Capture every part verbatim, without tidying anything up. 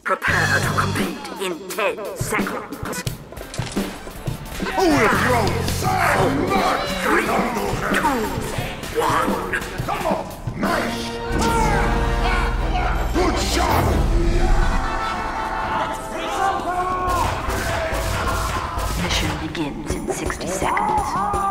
Prepare to compete in ten seconds. Who will throw so much? Three, two, one. Come on! Nice! Good shot! Mission begins in sixty seconds.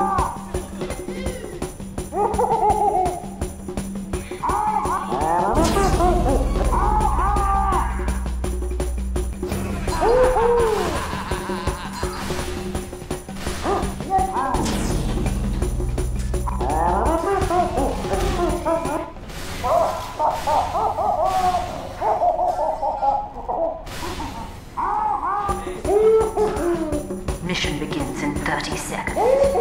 Mission begins in thirty seconds.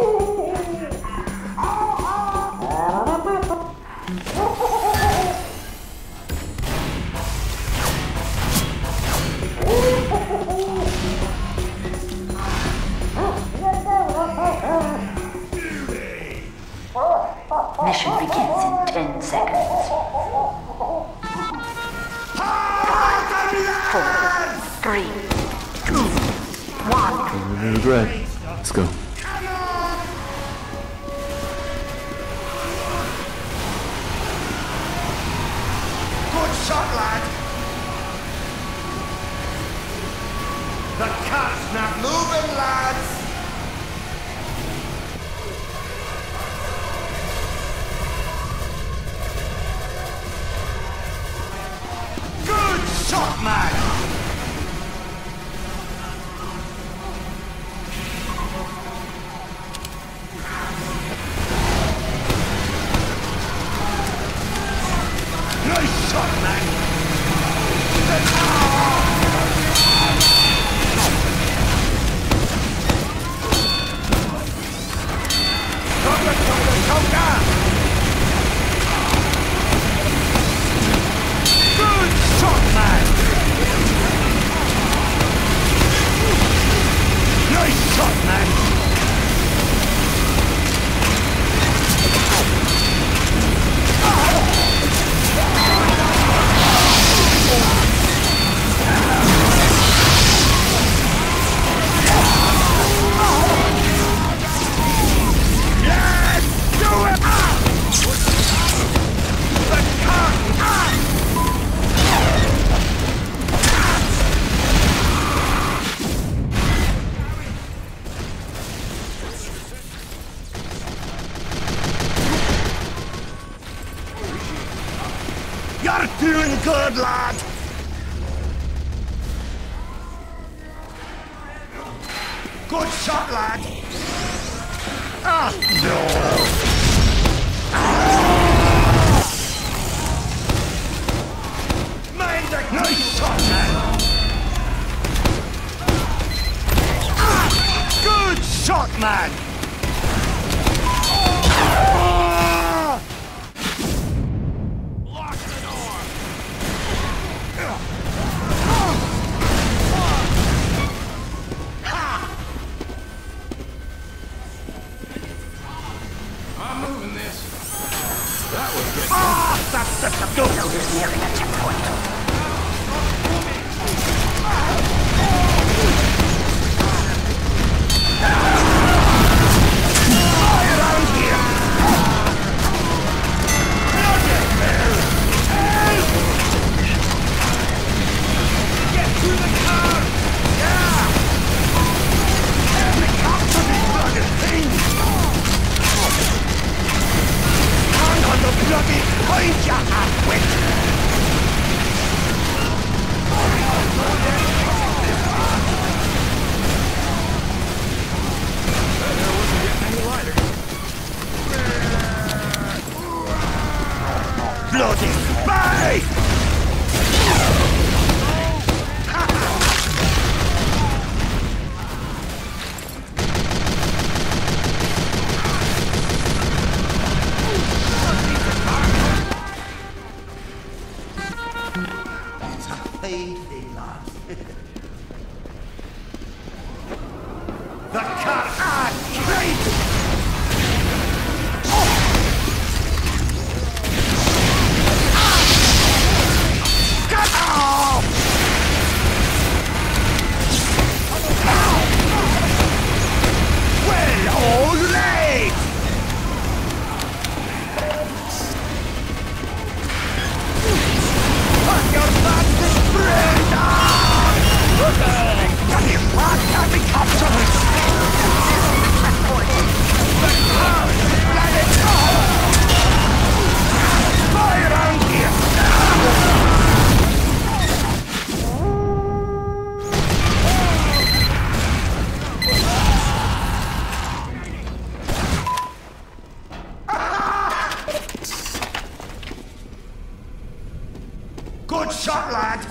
Mission begins in ten seconds. Five, four, three, two, one. No regret. Let's go. Good shot, lad! The cat's not moving, lads! Good shot, man! Nice shot, man! Toga, toga, toga! Good shot, man! Nice shot, man! Yes! Do it! The car! You're doing good, lad! Good shot, lad! Ah, no! Mind the nice shot, man! Ah, good shot, man! Ah! Lock the door! I'm moving this. That was good. Ah, that's the go! Is nearing a checkpoint. Get out here! Get to the car! Yeah! Every cop to be bloody thing! Hang on the bloody point, you half-wit! Bloody bite! The car! Ah, great! Get out! shot, lad!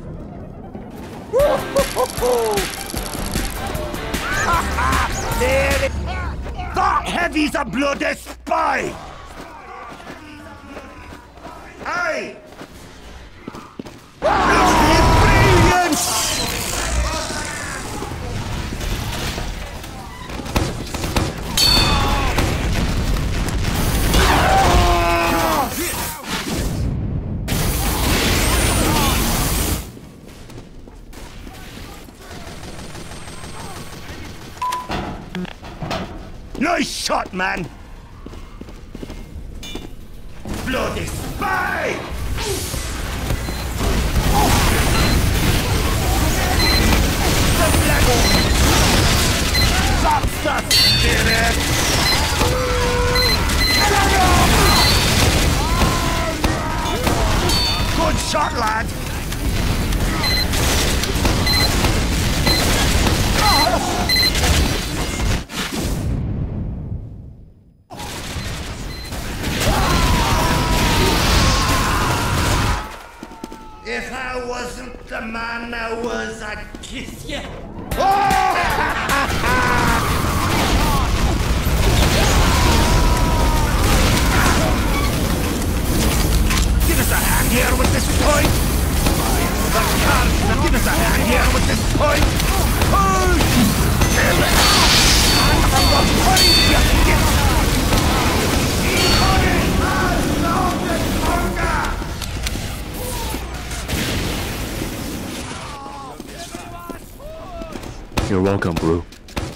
There it... That heavy's a bloody spy! Hey! Bloody brilliant! Nice shot, man! Bloody spy! The bloody... That's the spirit! Good shot, lad! If I wasn't the man I was, I'd kiss you. Oh! Give us a hand here with this point. The can't give us a hand here with this point. Oh! I'm the point you get. You're welcome, bro.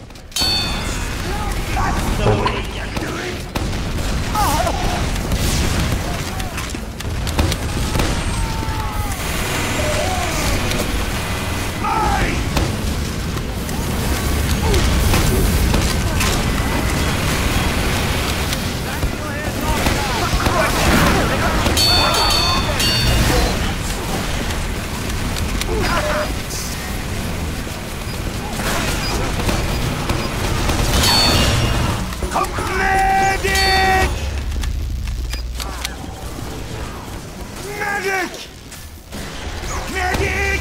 That's the way you do it. Oh. Hey! Medic! Medic! Medic!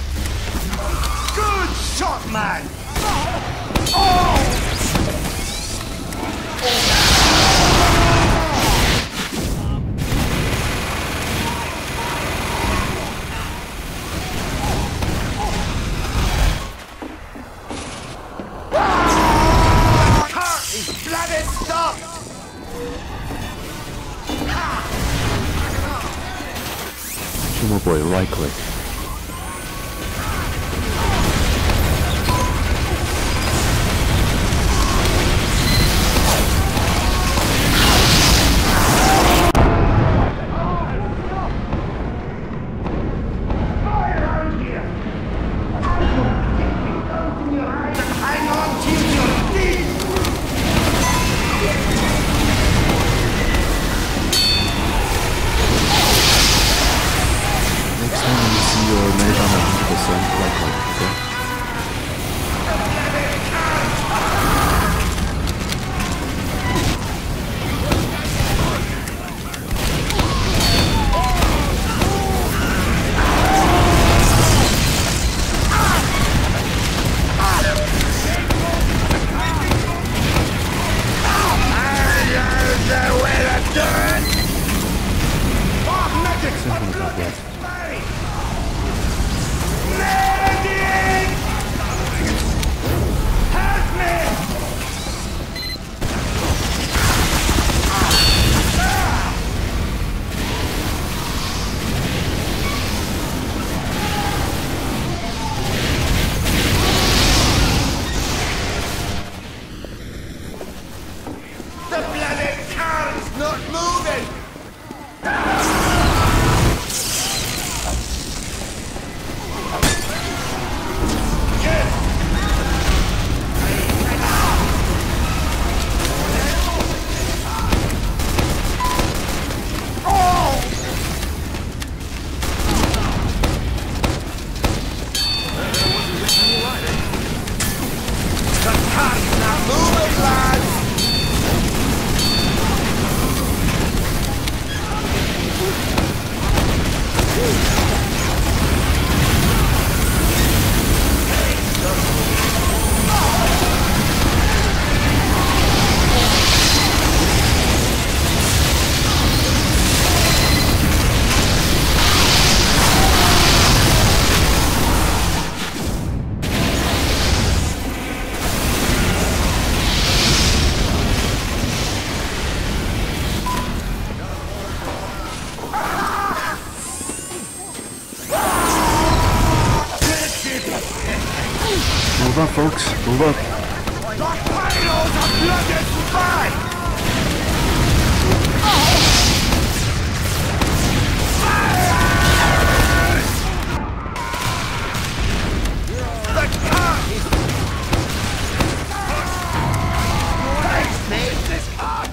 Good shot, man! Oh! Bloody stop! Sumo boy, right click. Hang on to your feet! Next time you folks. Move up. The Pyros are blooded spy! The car! Thanks, mate! This cart!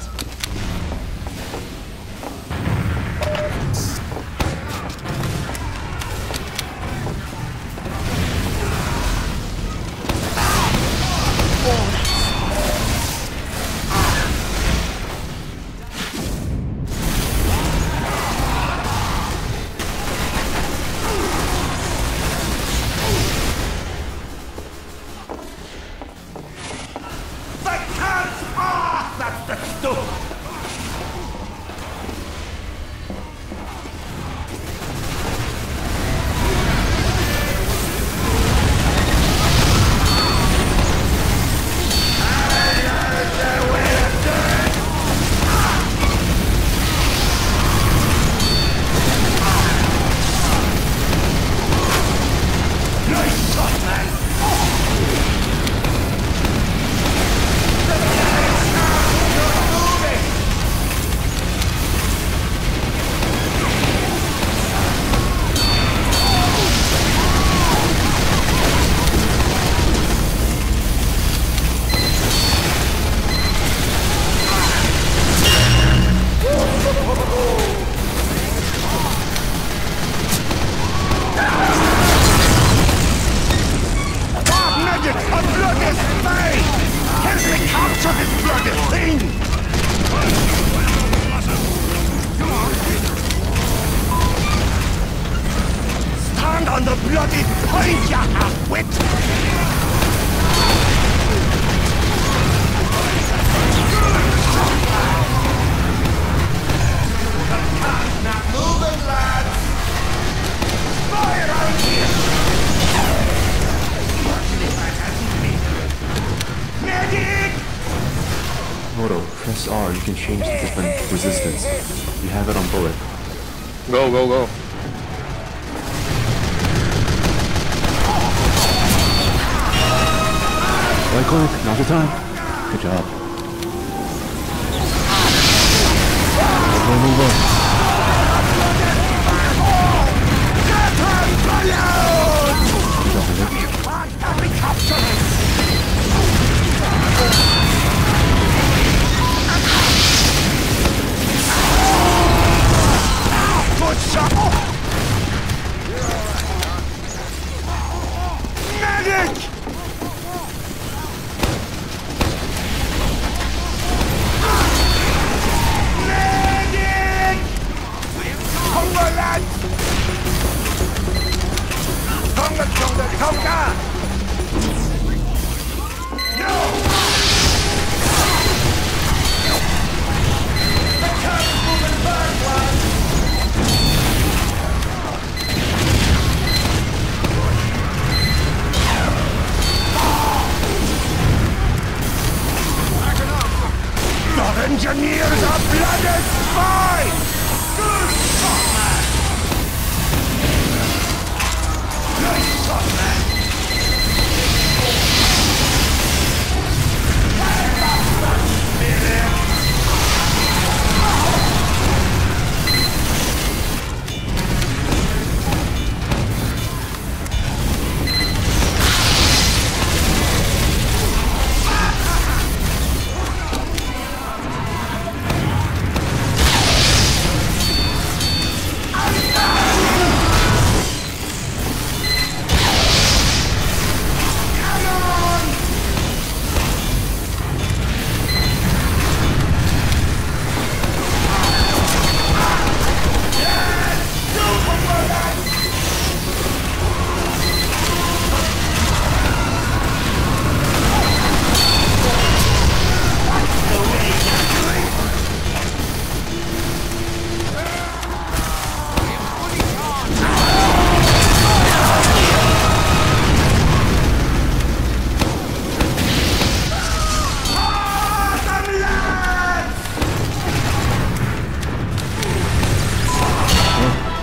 On the bloody point, you half-wit! Not moving, lads! Fire out here! Medic! Moto, press R. You can change the different resistance. You have it on bullet. Go, go, go. Right click, now's your time. Good job. Okay, move on. Good shot! Medic! Tonga, Tonga, Tonga! No! The car's moving back, lads! The engineers are blooded spies! Good shot, man! Nice shot, man!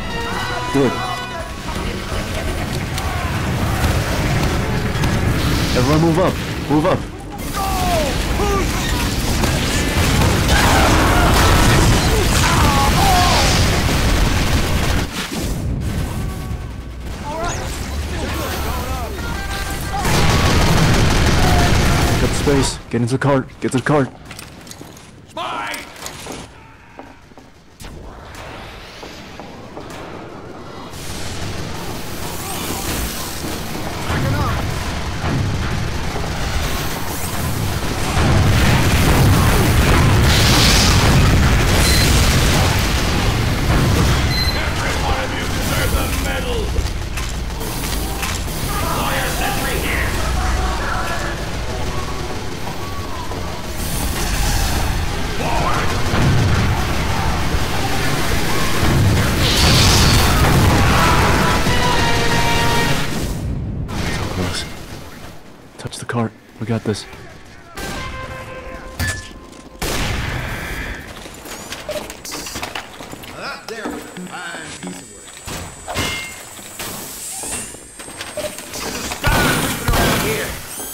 Do it. Everyone move up. Move up. Got space. Get into the cart. Get to the cart. Touch the cart. We got this. That there was a fine piece of work. There's a star moving around here.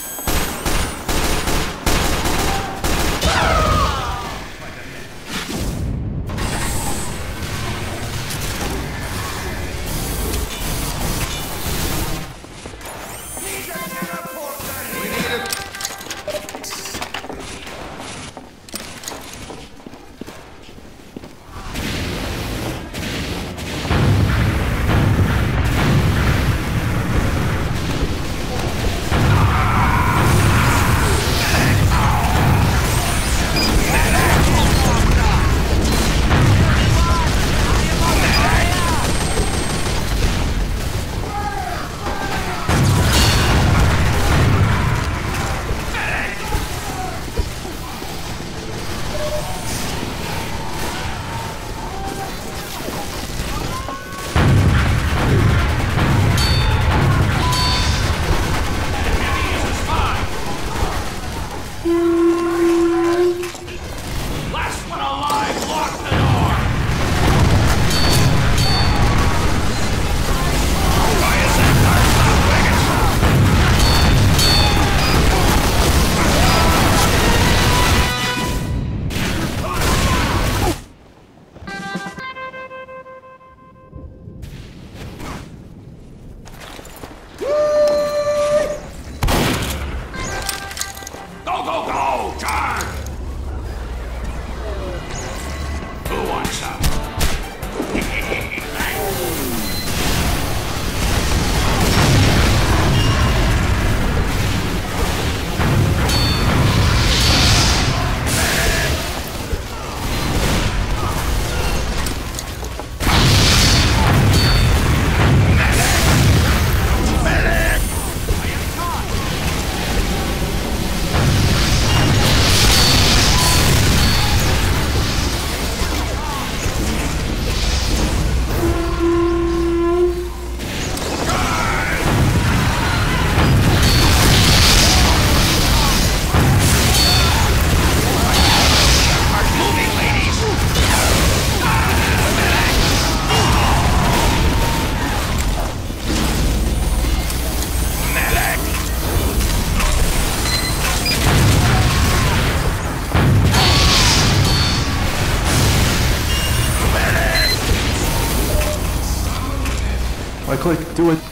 Right click, do it.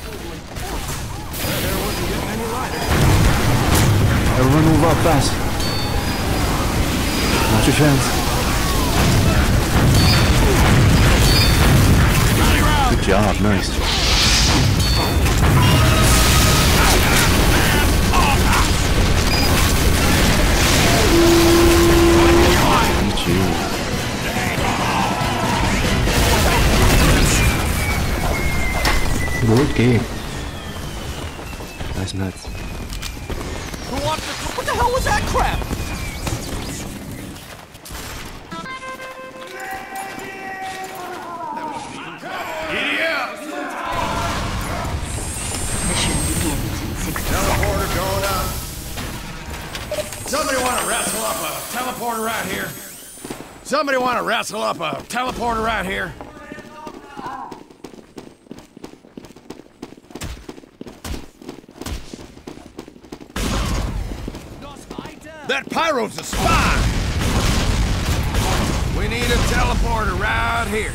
Everyone move up fast. Not your chance. Good job, nice. Beat you. Good game. Nice meds. What the, what the hell was that crap? Mission begins in sixty Teleporter seconds. going up. Somebody want to wrestle up a teleporter right here? Somebody want to wrestle up a teleporter right here? That pyro's a spy! We need a teleporter right here.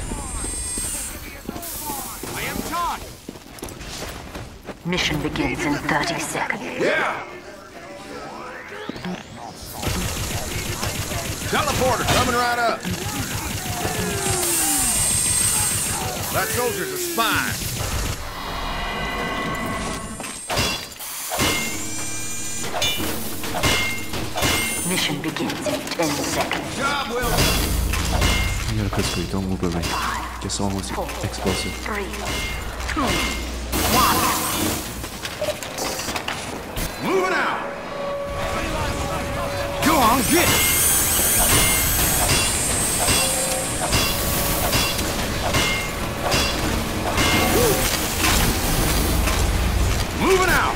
I am Todd. Mission begins in thirty seconds. Yeah! Teleporter coming right up. That soldier's a spy. Mission begins in ten seconds. Job well done. You gotta put screen, don't move away. Just almost Four, explosive. three, two, one. Moving out. Go on, get it. Moving out.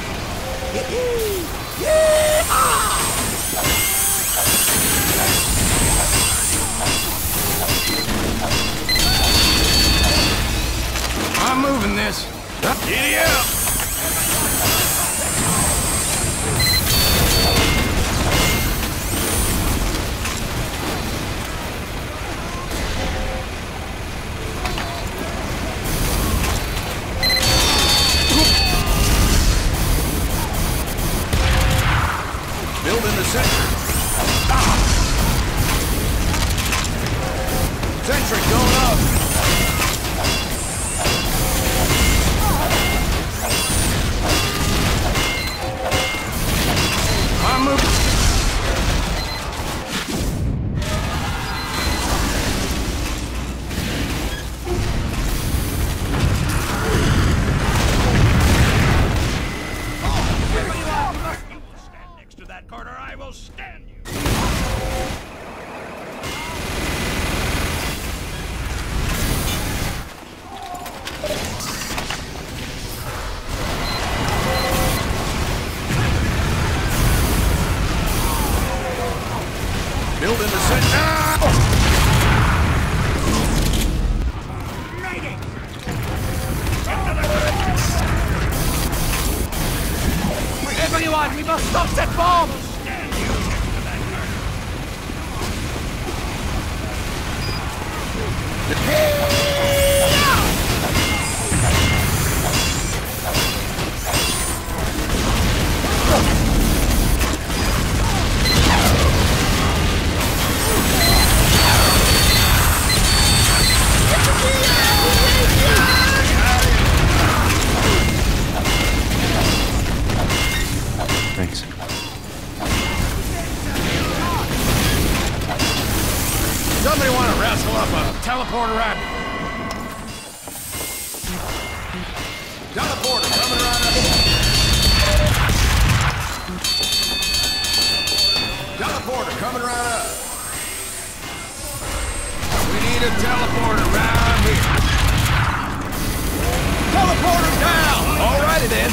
I'm moving this. Giddy up. Building the sentry. Ah. Sentry going up. I'm moving. Next to that corner, I will stand you. Building the set. Ah! Everyone, we must stop that bomb! Thanks. Somebody want to wrestle up a teleporter rabbit? Teleporter coming right up. Teleporter coming right up. We need a teleporter right here. Teleporter down! Alrighty then.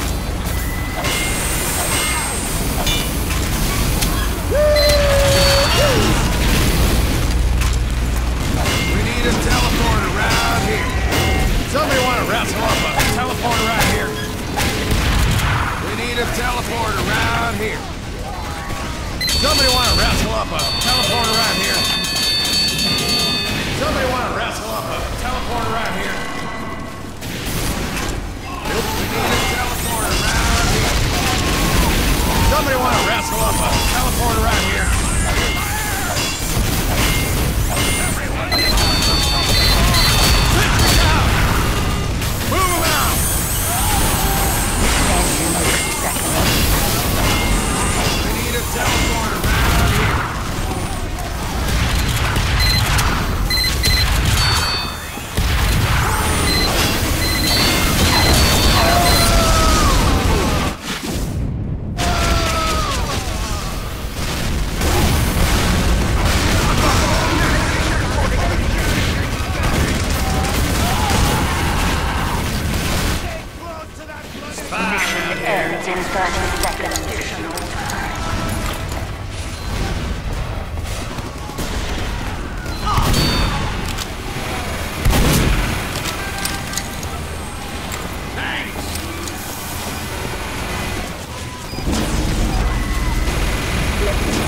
We need a teleporter right here. Somebody want to wrestle up a teleporter right here? We need a teleporter right here. Somebody want to wrestle up a teleporter right here? Somebody want to wrestle up a teleporter right here? We need a teleporter right here. Somebody want to wrestle up a teleporter right here? Move him out! We need a teleporter right here. Mission ends in thirty seconds. Thanks!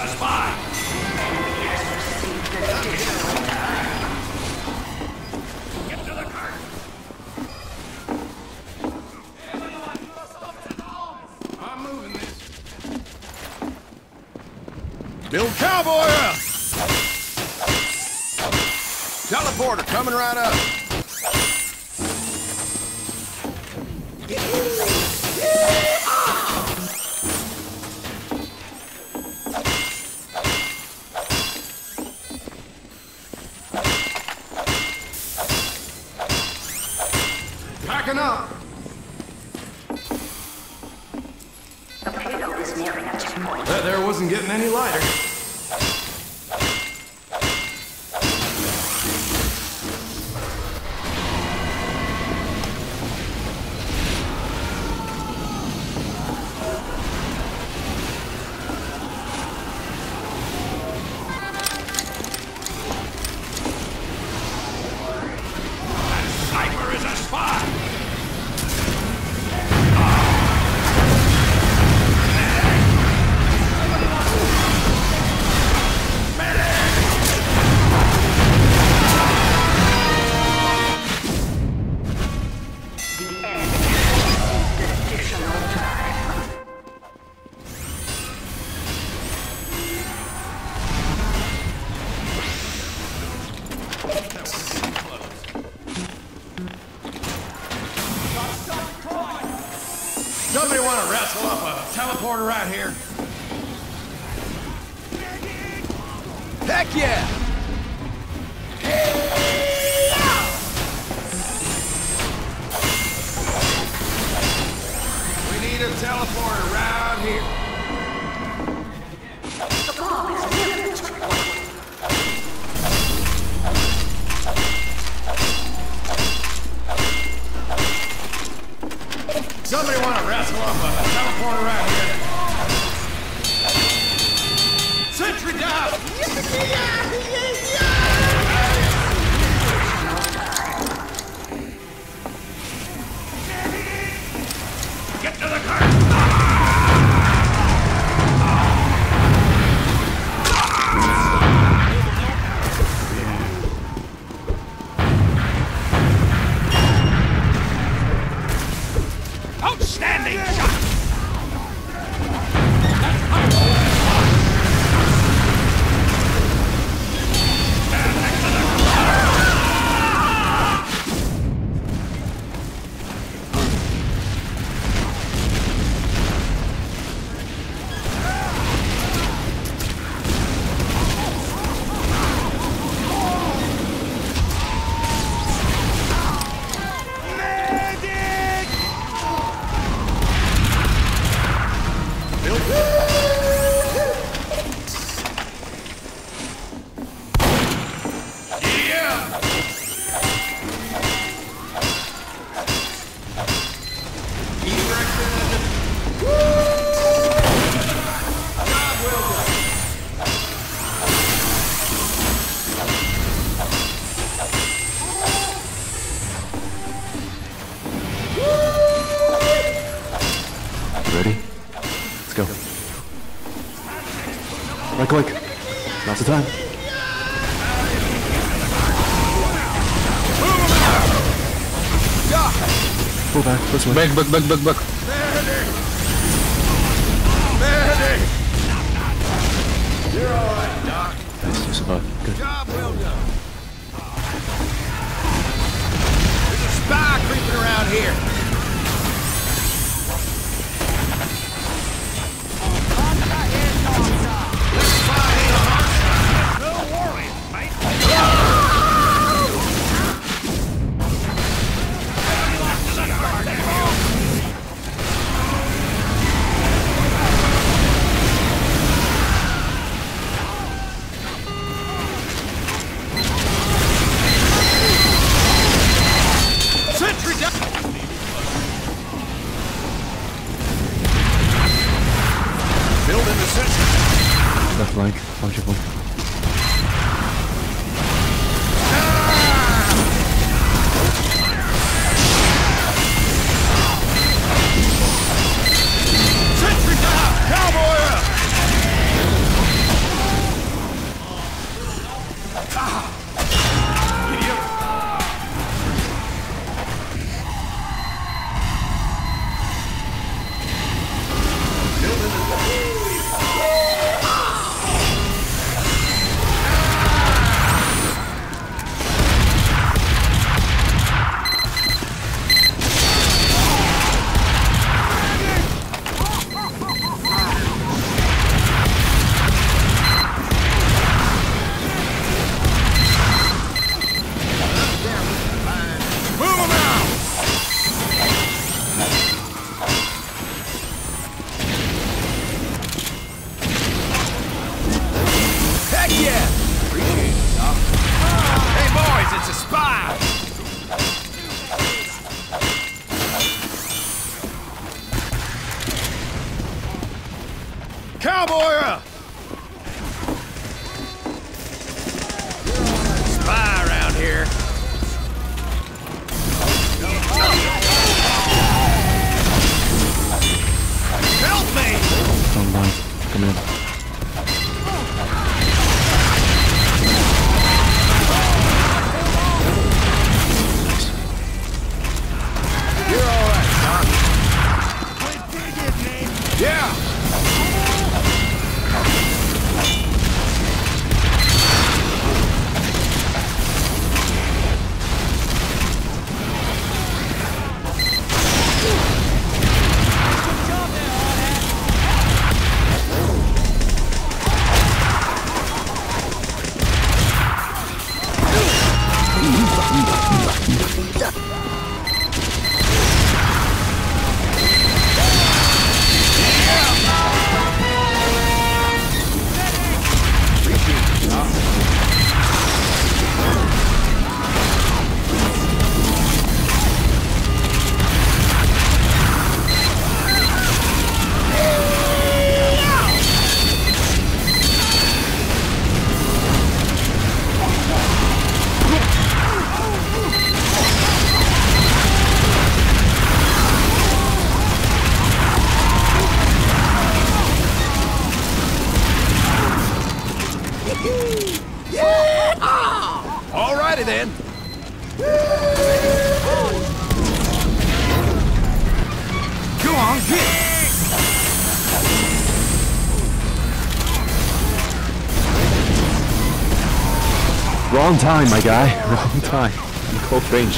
spy! Enemy has received additional time. Get to the car! I'm moving this. Build cowboy up! Teleporter coming right up. Packing up. The payload is nearing a checkpoint. That there wasn't getting any lighter. Sniper is a spy! The enemy has received additional time. Somebody want to wrestle up a teleporter right here? Heck yeah! We need a teleporter right here. The bomb is near the checkpoint. Somebody want to wrestle up a teleporter right here? Sentry down! Get to the car! Outstanding shot! Ready? Let's go. Right click. Now's the time. Pull back, this way. Back, back, back, back, back. Medic! Medic! You're all right, Doc. Nice, you survived. Good. Job well done. There's a spy creeping around here. This spy ain't on our side. No worries, mate. Sentry down! Building the sentry. Left flank, punchable. Sentry down! Cowboy up! Cowboy! Spy around here. Help me! Come on, come in. You're all right, Doc. Yeah. Alrighty then. Go on, get it. Wrong time, my guy. Wrong time. I'm close range.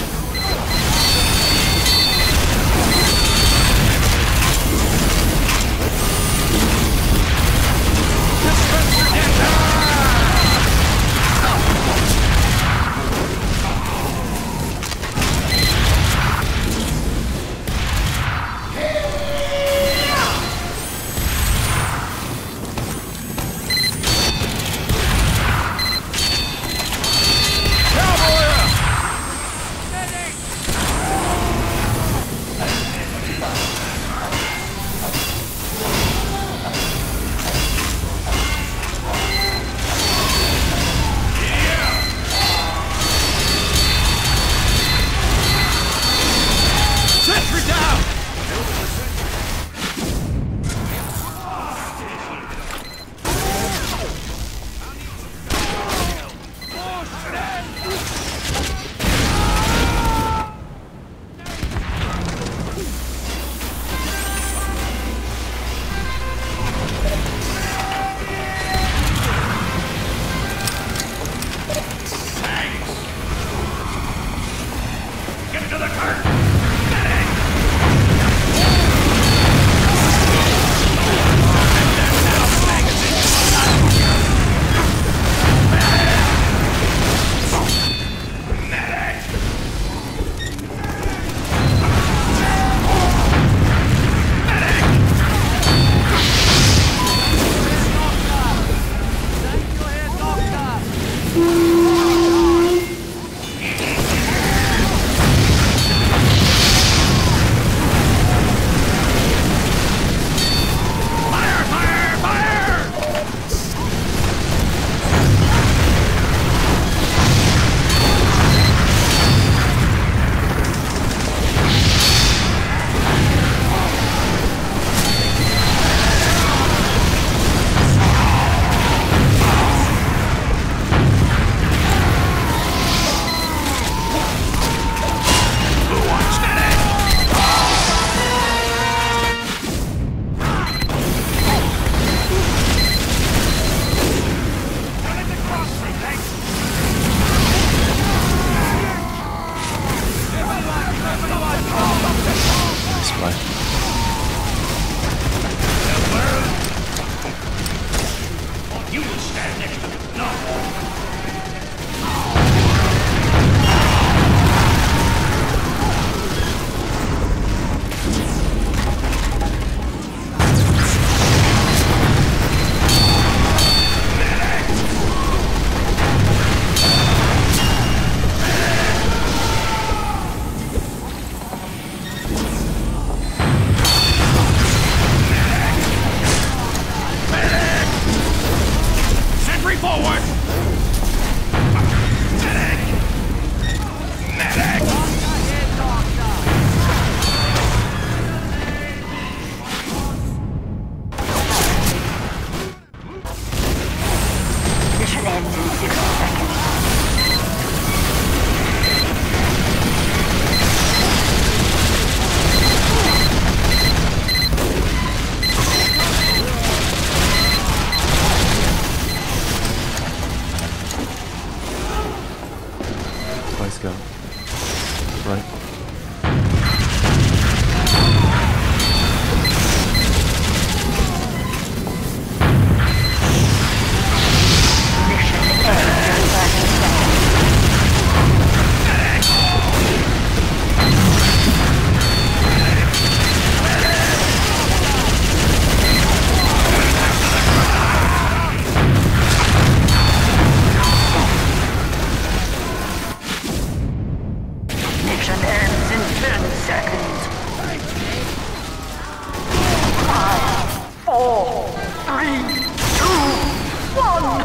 Three, two, one.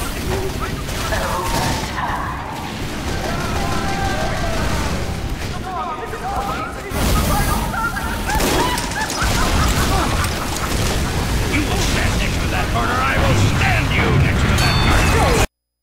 You will stand next to that corner. I will stand you next to that corner.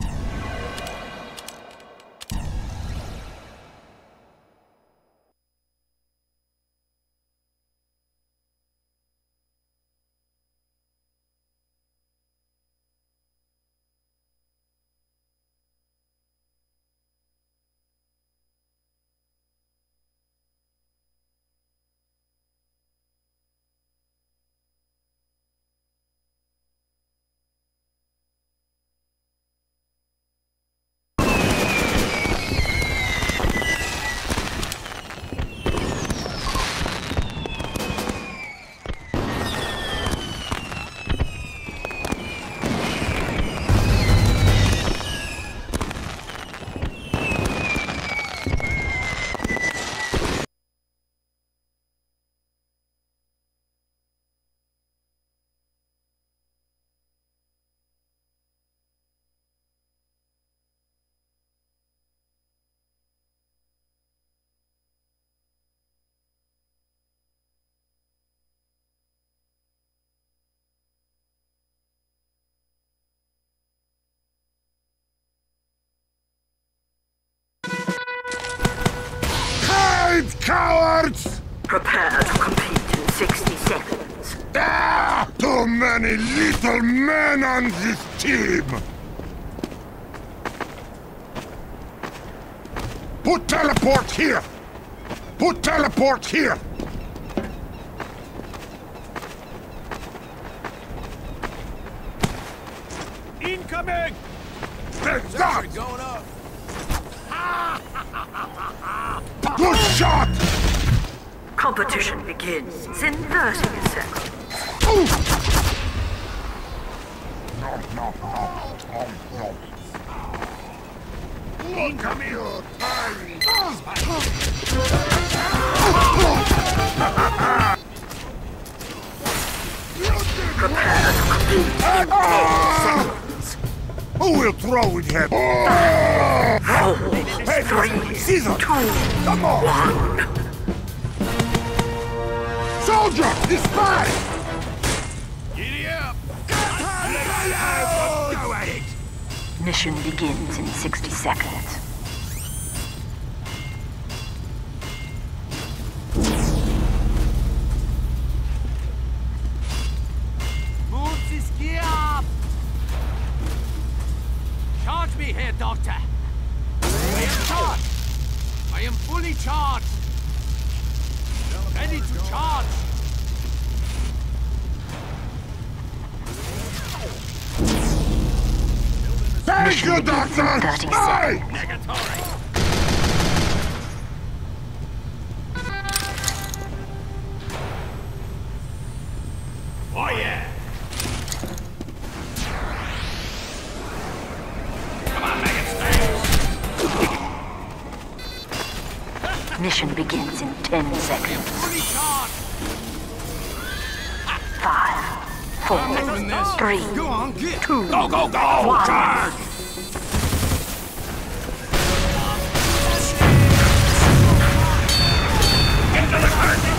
Cowards! Prepare to compete in sixty seconds. Ah! Too many little men on this team! Put teleport here! Put teleport here! Incoming! That's that! Going up! Good shot! Competition begins in thirty seconds. Ooh. No, no, no, no, no. Come here, tiny. Prepare to compete in ten seconds. Who will throw it here? Four, Hey, three, Caesar! two, Come on! one. Soldier! Dispatch! Giddy up! Go at it! Mission begins in sixty seconds. Move this gear up! Charge me here, Doctor! I am charged! I am fully charged! Ready to charge! Thank Mission you, begins in Doctor! thirty Hey! seconds. Negatory! Oh yeah! Come on, Megan, Mission begins in ten seconds. fully charged! Five, four, three, Go on, get! two, Go, go, go! one. Charge! Get to the curtain!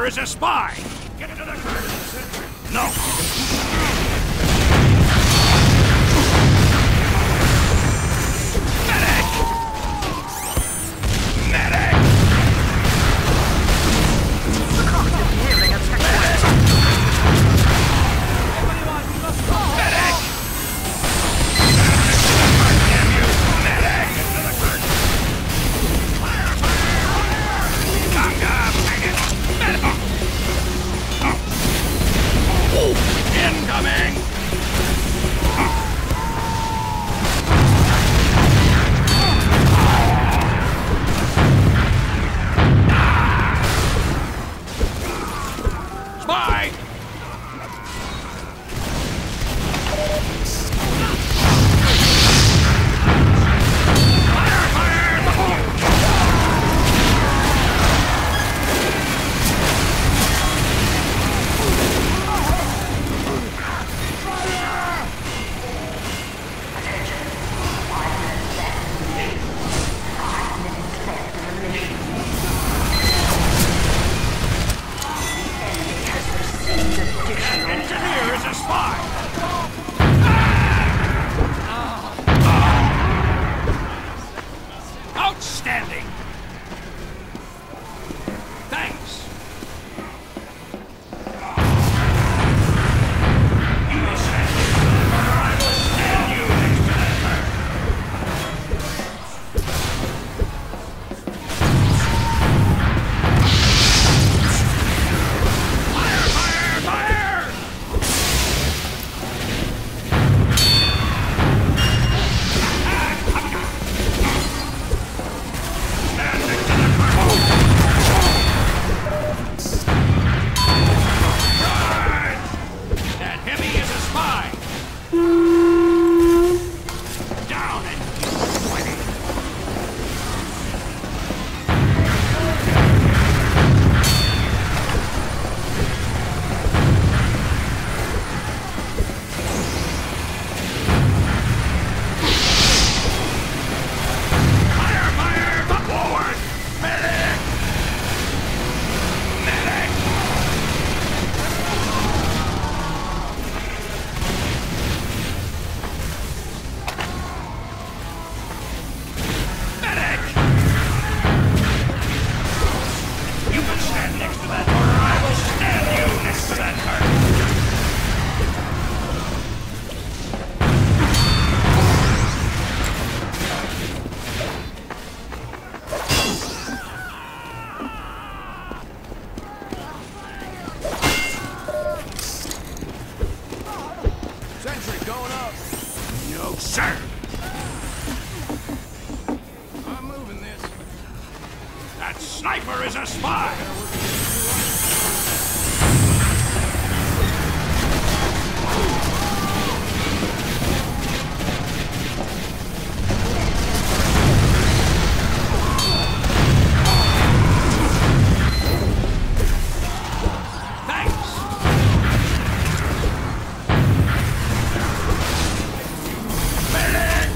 is a spy! Get to the curtain, sentry! No! Medic! Medic! Incoming! Spy! Engineer is a spy! Outstanding! Thanks! You will stand or I will stand you next to that bird! Fire, fire, fire! Stand next to that bird! Right! That heavy is a spy! Down and sweaty! Fire, fire, but forward! Medic! Medic! Medic! You can stand next to that door, or I will stand you next to that curtain. Sentry going up. No, sir. I'm moving this. That sniper is a spy. Thanks. Medic!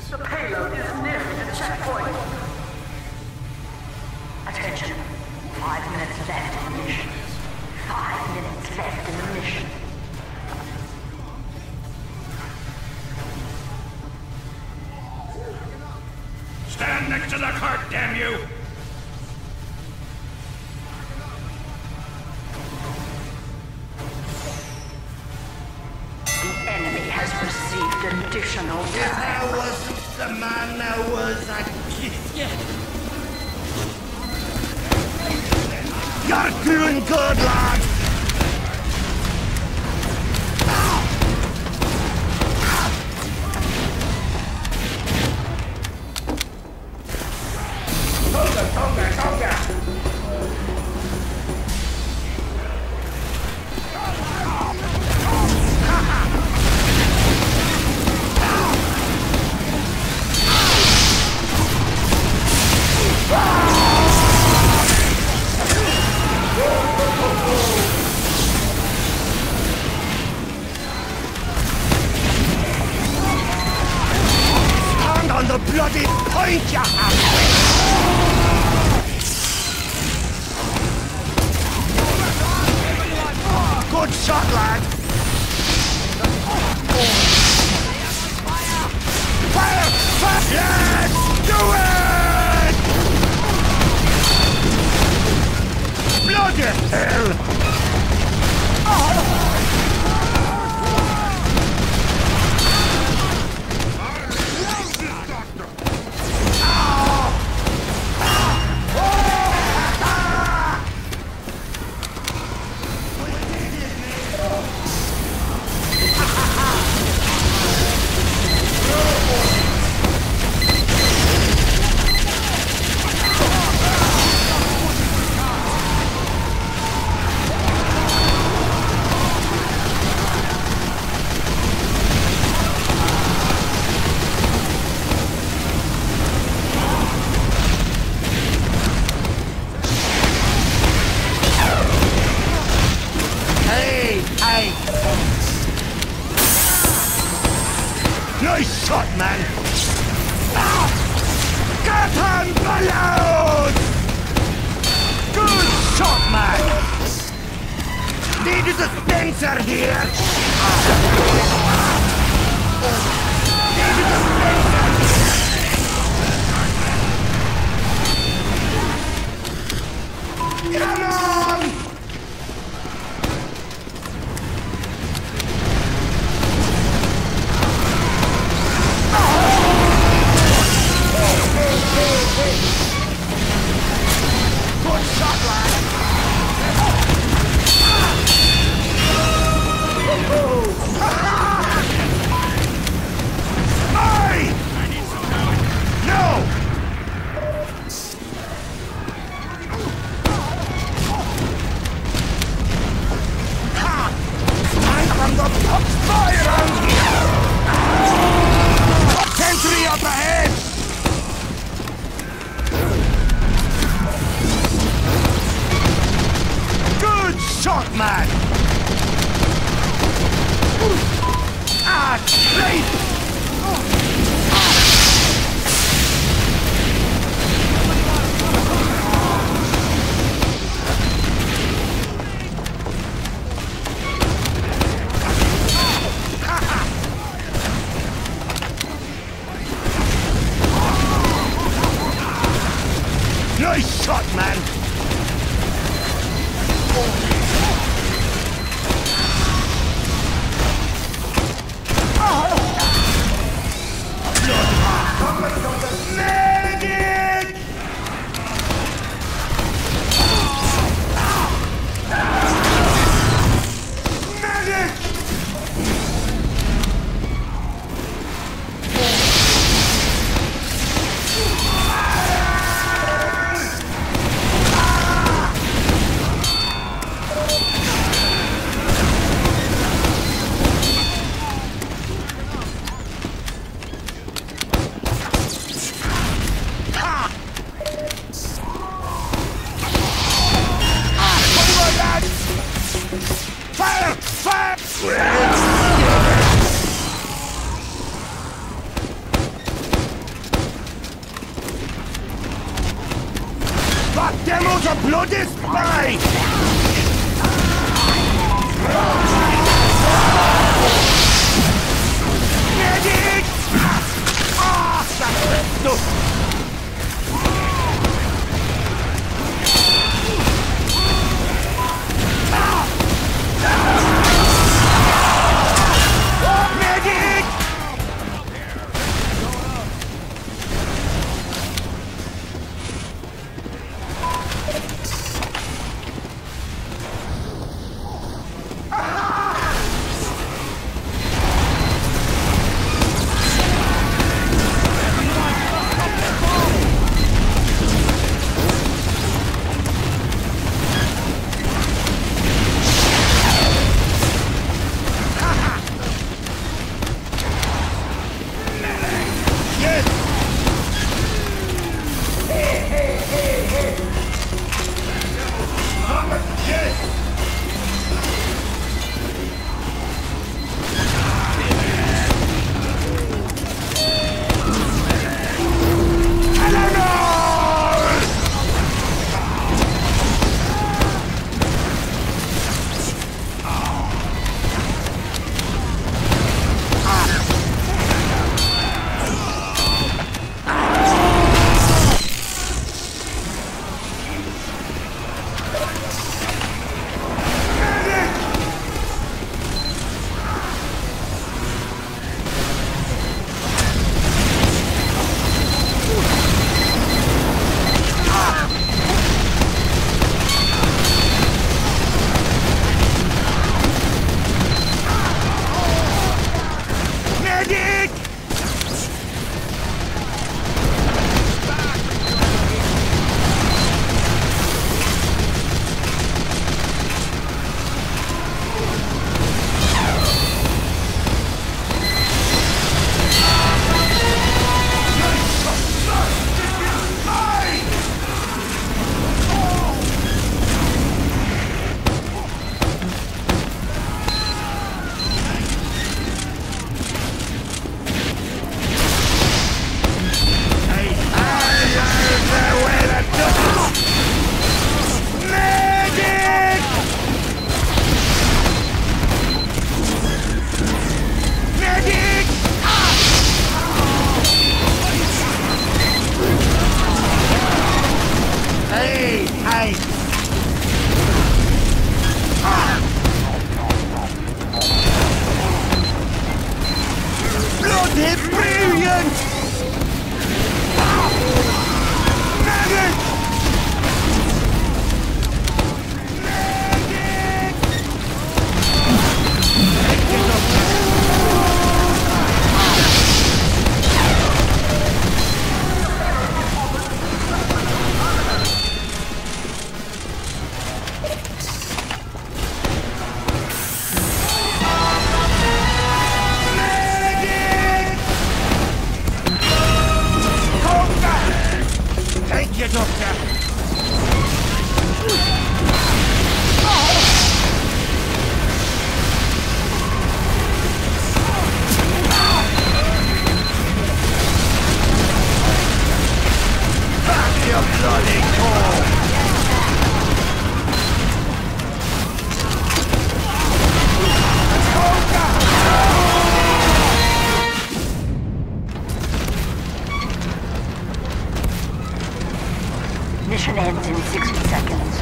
this. The payload is nearing the checkpoint. Attention. Five minutes left in the mission. Five minutes left in the mission. Stand next to the cart, damn you! The enemy has received additional If time. I wasn't the man I was, I'd kiss you. You're doing good, lad. Tonga, Tonga, Tonga! Stand on the bloody point, you have. Good shot, lad. Fire! Fire! Yes! Do it! Bloody hell! Nice shot, man! Ah! Get on balloon! Good shot, man! Need a dispenser here! Need a dispenser! Come on! Good shot, lad! Hey! I need some help. No! Ha! Time from the pups fire around here! Sentry up ahead! Good shot, man! Ah, great! Nice shot, man! Medic! Medic! Carlos a bloody spy! Medic! Ah, santo! Mission ends in sixty seconds.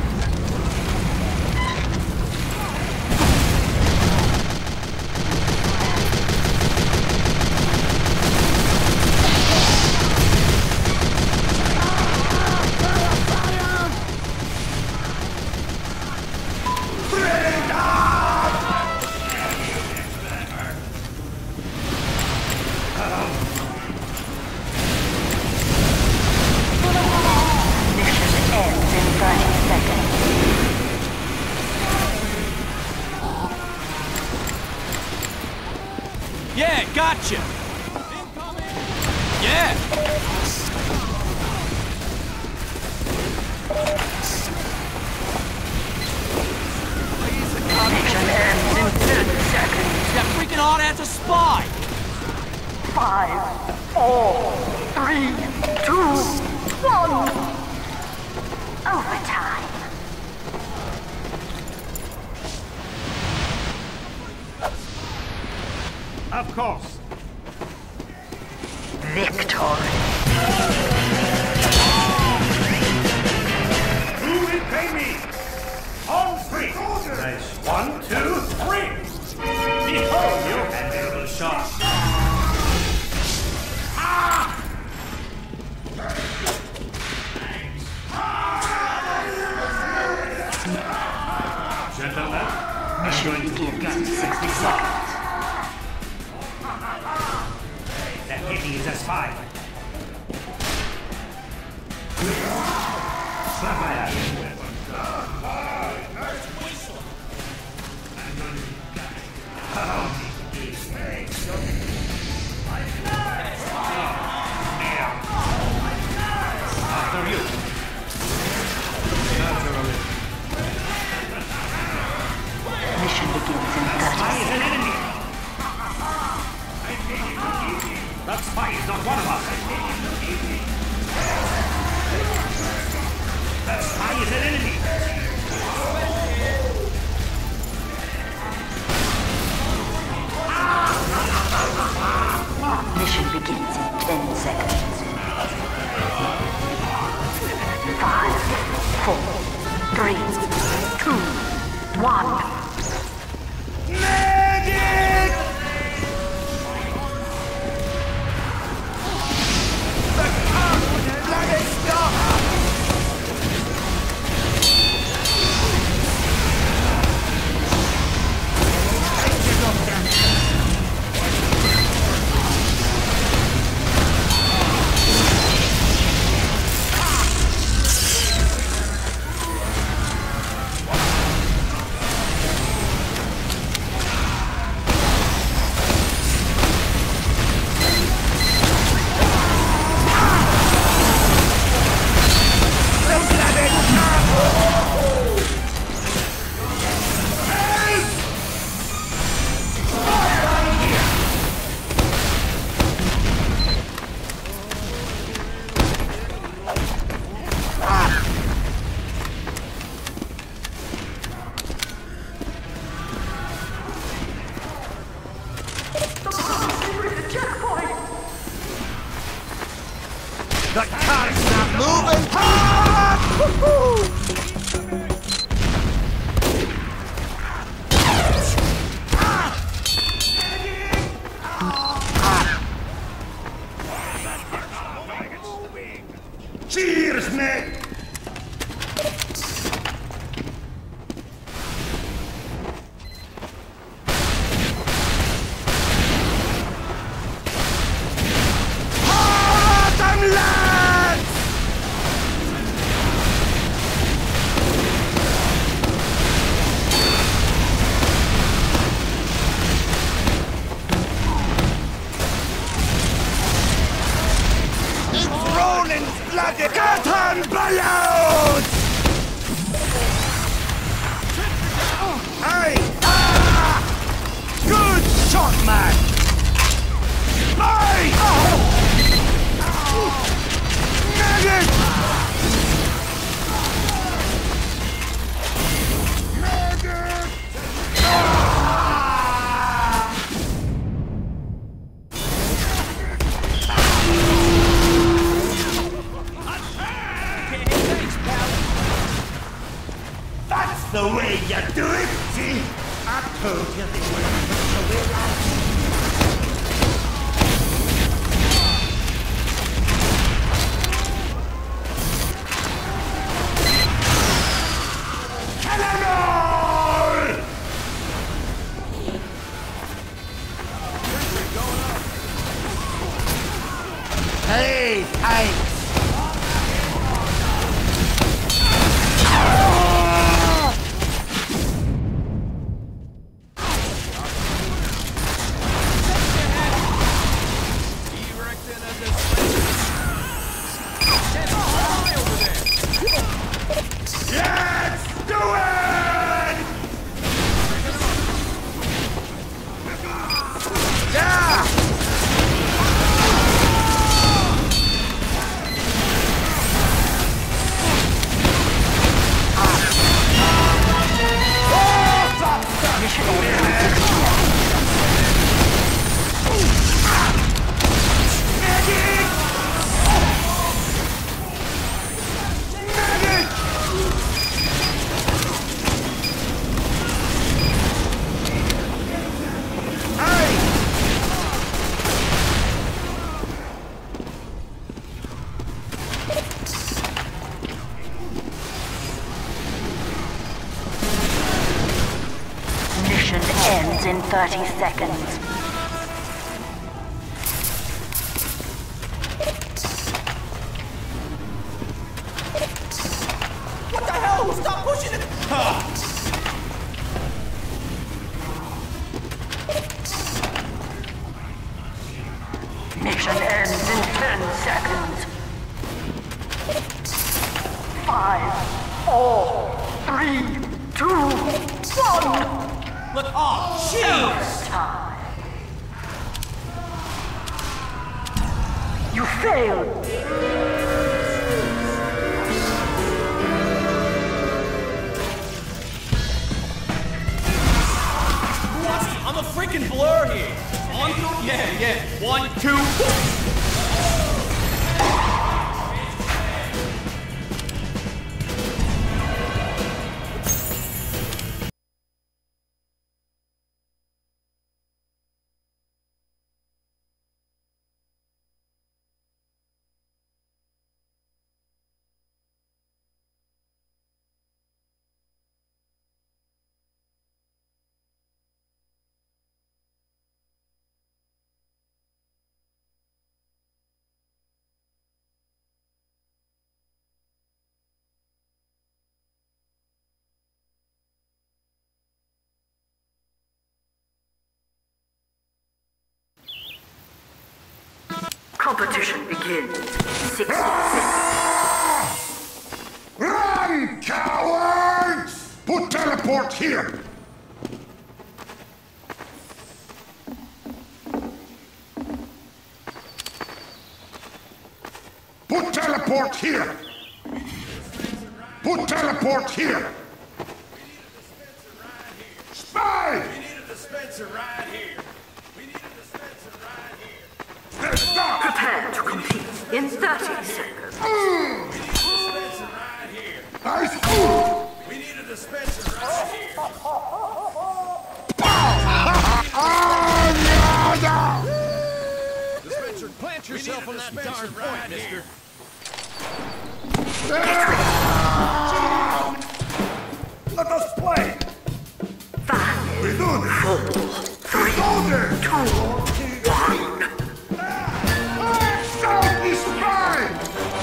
Yeah, gotcha! Yeah! Mission ends in thirty seconds. That freaking odd ass a spy! Five, four, three, two, one. Overtime. Of course. Victory. Who will pay me? On three. Nice. One, two, three. Behold you and a little shot. Ah! Gentlemen, Mission begins in sixty seconds. that hitty is a spy. After you. Mission begins in thirty Spy is an seconds. enemy. That spy is not one of us. That spy is an enemy. Mission begins in ten seconds. Five, four, three, two, one. The car's not moving! Ah! Woo-hoo! Cheers, mate! Like a cotton balloon! Hey! Ah! Good shot, man! Hey! Oh! Medic! Medic! That's the way you do it, see? I told you they were the way like Cannonball! Hey, thanks! thirty seconds. What the hell? Stop pushing it! Huh. Mission ends in ten seconds. Five, four, three, two, one. Look, oh, jeez! Time. You failed. What? I'm a freaking blur here. On, yeah, yeah. One, two. Competition begins. Six seconds. Run, cowards! Put teleport here! Put teleport here! Put teleport here! Spy! We need a dispenser right here. We need a dispenser right here. Stop! Prepare to compete in thirty seconds. Mm. We need a dispenser right here. Nice move! We need a dispenser right here. Oh, no, no! Dispenser, plant yourself on that darn point, mister. Let us play! Five, We do this! four, We three, do this! two, one. Stop this fight!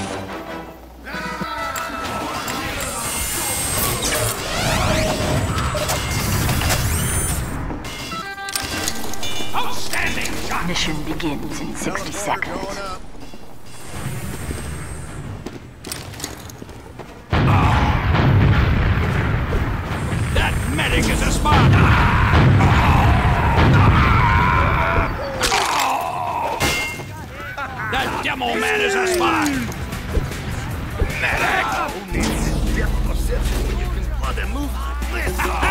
Outstanding shot! Mission begins in sixty seconds. That medic is a spot! That demo man is a spy! Medic! Who needs this depth perception when you can bloody move like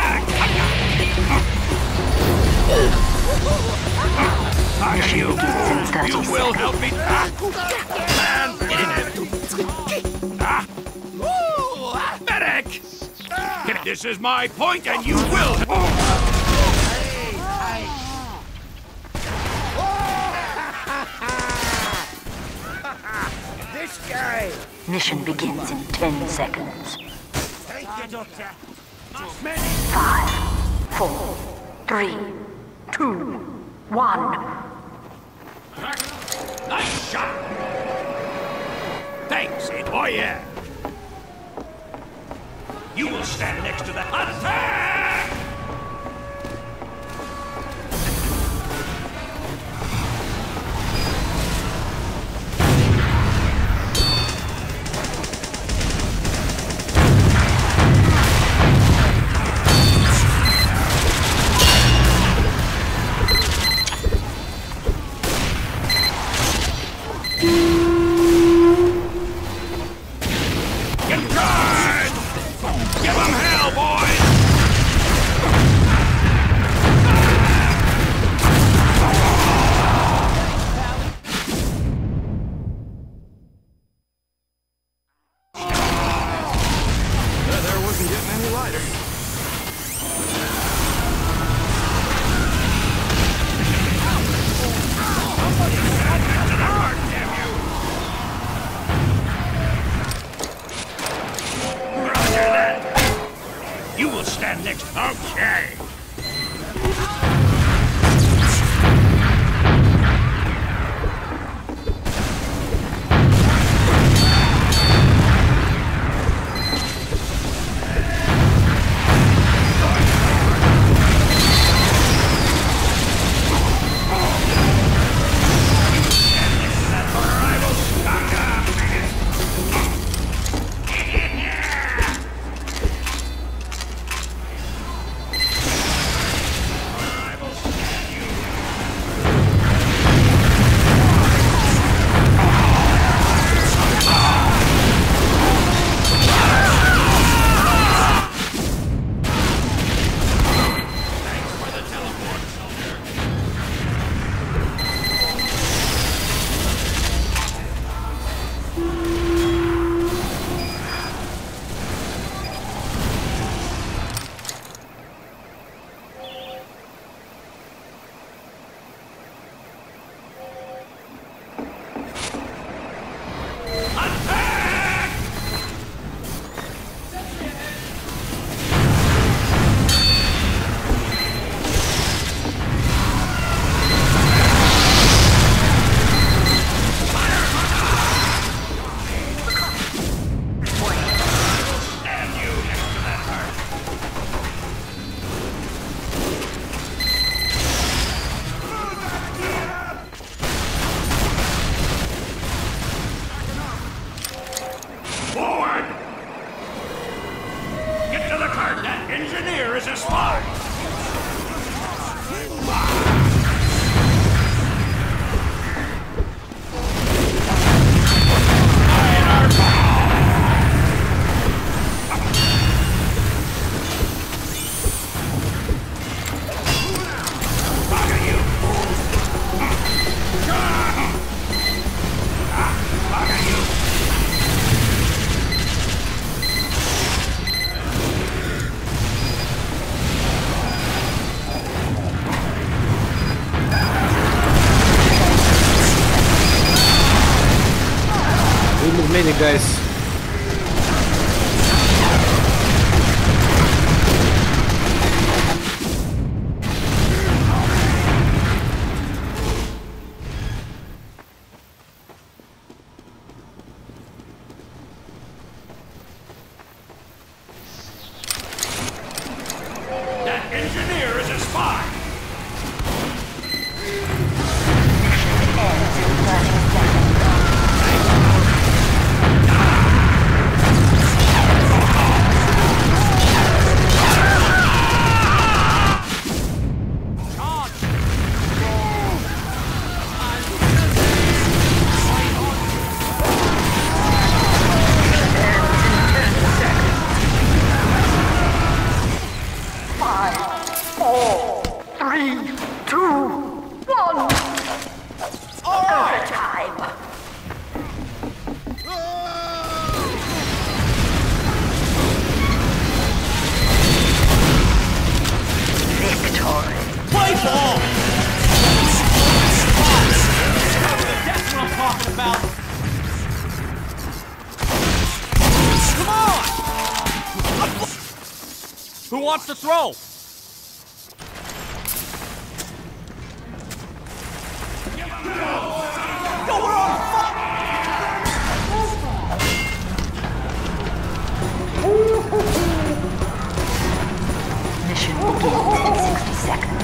Are you? thirty You will seconds. help me? Man, get in there! Ah. Ooh, ah, medic! This is my point, and you will. this guy. Mission begins in ten seconds. Thank you, Doctor. Five, four, three, two, one. Nice shot! Thanks, Ed. Oh, yeah. You will stand next to the attack! Get tried! Give them hell, boys! That there wasn't getting any lighter. Somebody stand into the dark, damn you! a spy! We made it, guys. That engineer is a spy! Ends in thirty seconds. Who wants to throw? Go, we're on Mission begins in sixty seconds.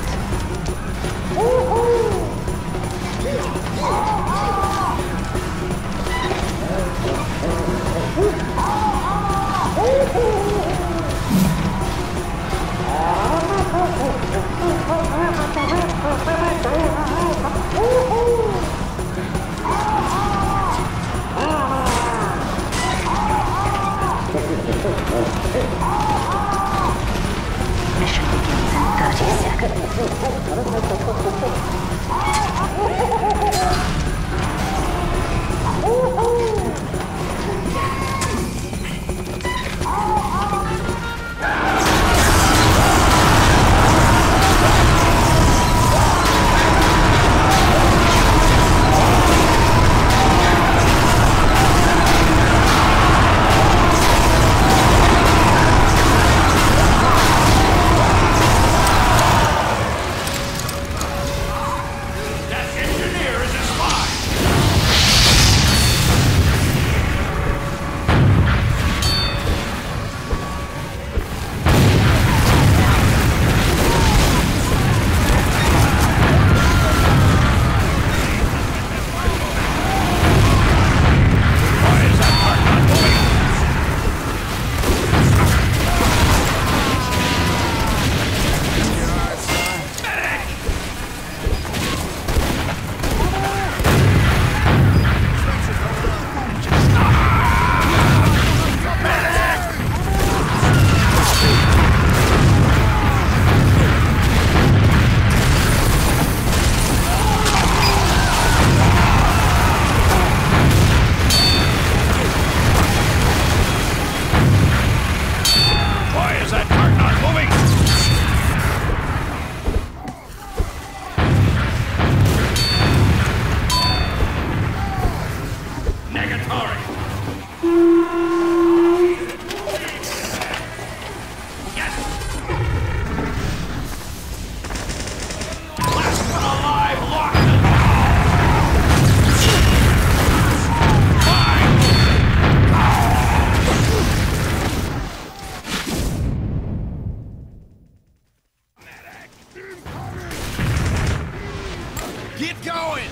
Mission begins in thirty Get going!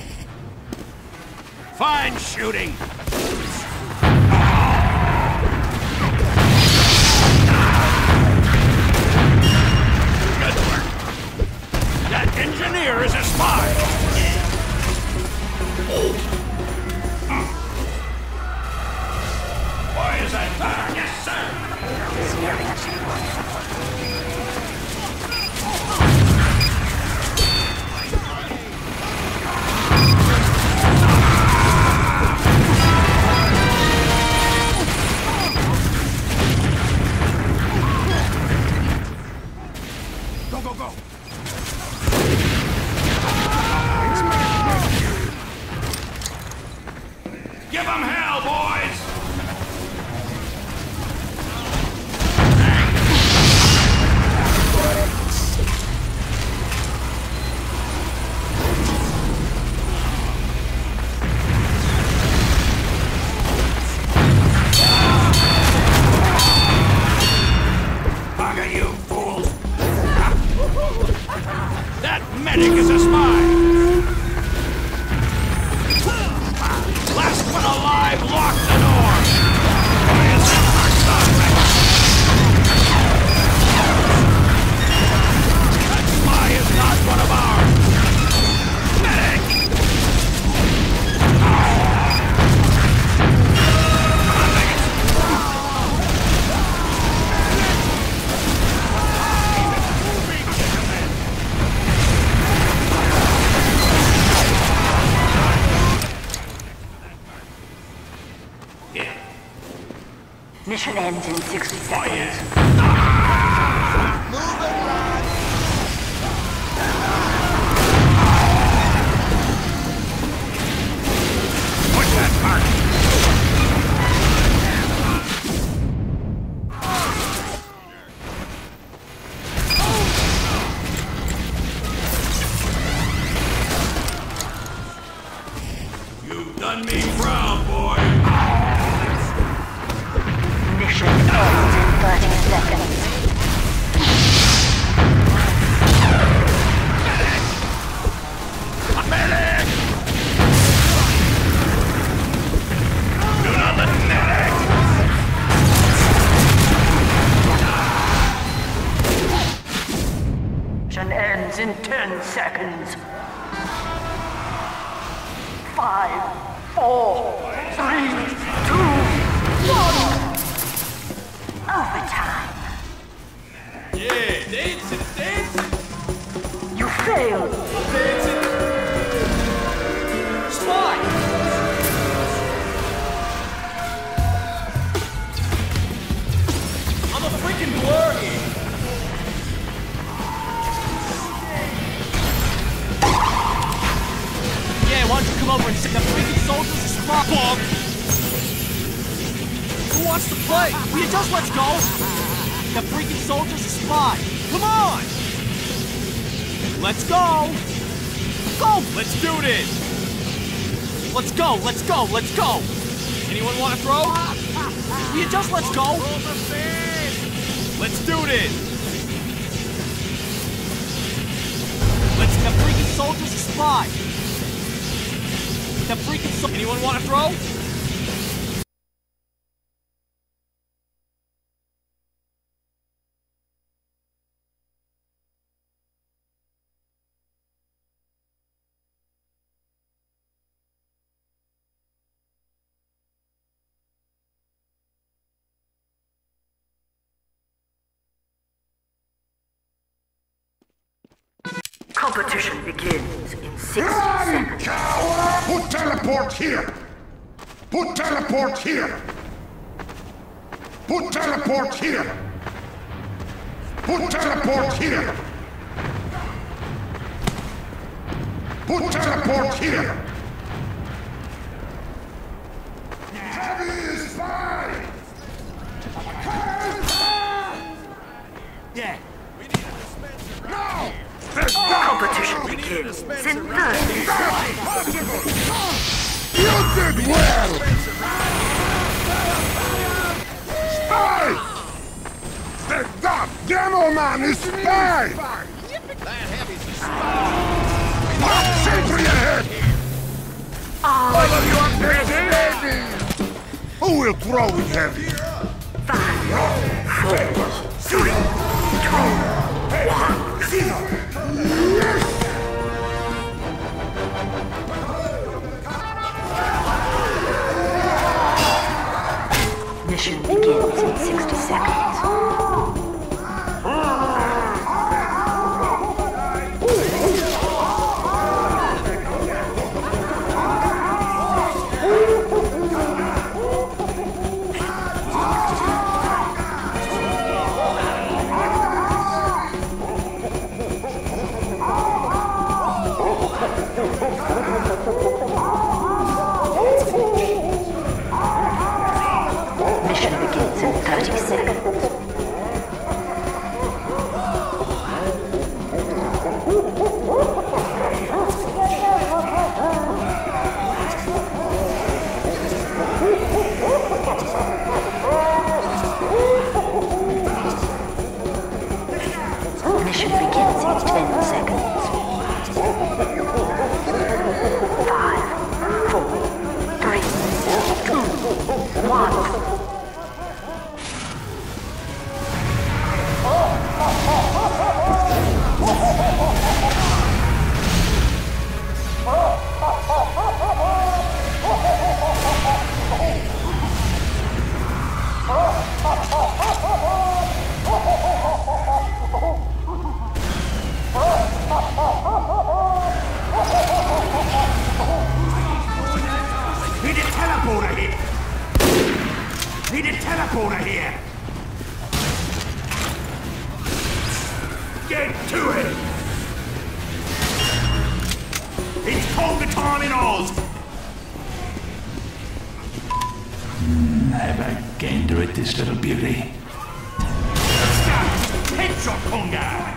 Fine shooting! engineer is a spy! Why is that better? Yes, sir! Go, go, go! Give them hell, boys! Bugger you, fools! That medic is a spy! Last one alive, lock the door! Why is that our son? That spy is not one of ours! Medic! Mission ends in sixty seconds. Push that part! You've done me proud, boy! Mission ends in thirty seconds. Medic! Do not let medic! Mission ends in ten seconds. Five, four, three, two, one. Overtime. Yeah, dancing, dancing, You failed. dancing. Spy! I'm a freaking blur here. Yeah, why don't you come over and sit the freaking soldiers a spot? Bog! Who wants to play? Will you just let's go? The freaking soldier's a spy. Come on! Let's go! Go! Let's do this! Let's go, let's go, let's go! Anyone want to throw? Will you just let's go? Let's do this! Let's, the freaking soldier's a spy! The freaking so- Anyone want to throw? Competition begins in sixty Run, seconds. coward! Put teleport here! Put teleport here! Put teleport here! Put teleport here! Put teleport here! Heavy spy! Yeah. No! Competition begins in thirty seconds. You did well! Spy! The dumb demo man is spy! That heavy's a spy! Pop sentry ahead! All of you are ready? Who will throw it heavy? Five, four, three, two, one. need a teleporter here! Get to it! It's Kolgaton in Oz! Have I gained her at this little beauty? Stop! Headshot, Konga!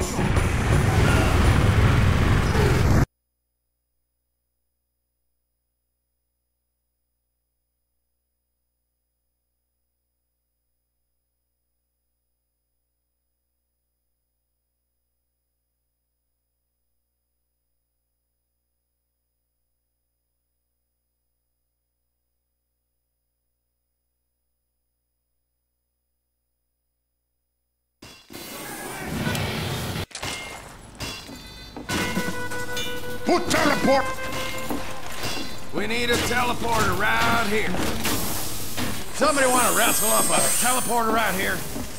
Put teleport! We need a teleporter right here. Somebody want to wrestle up a teleporter right here?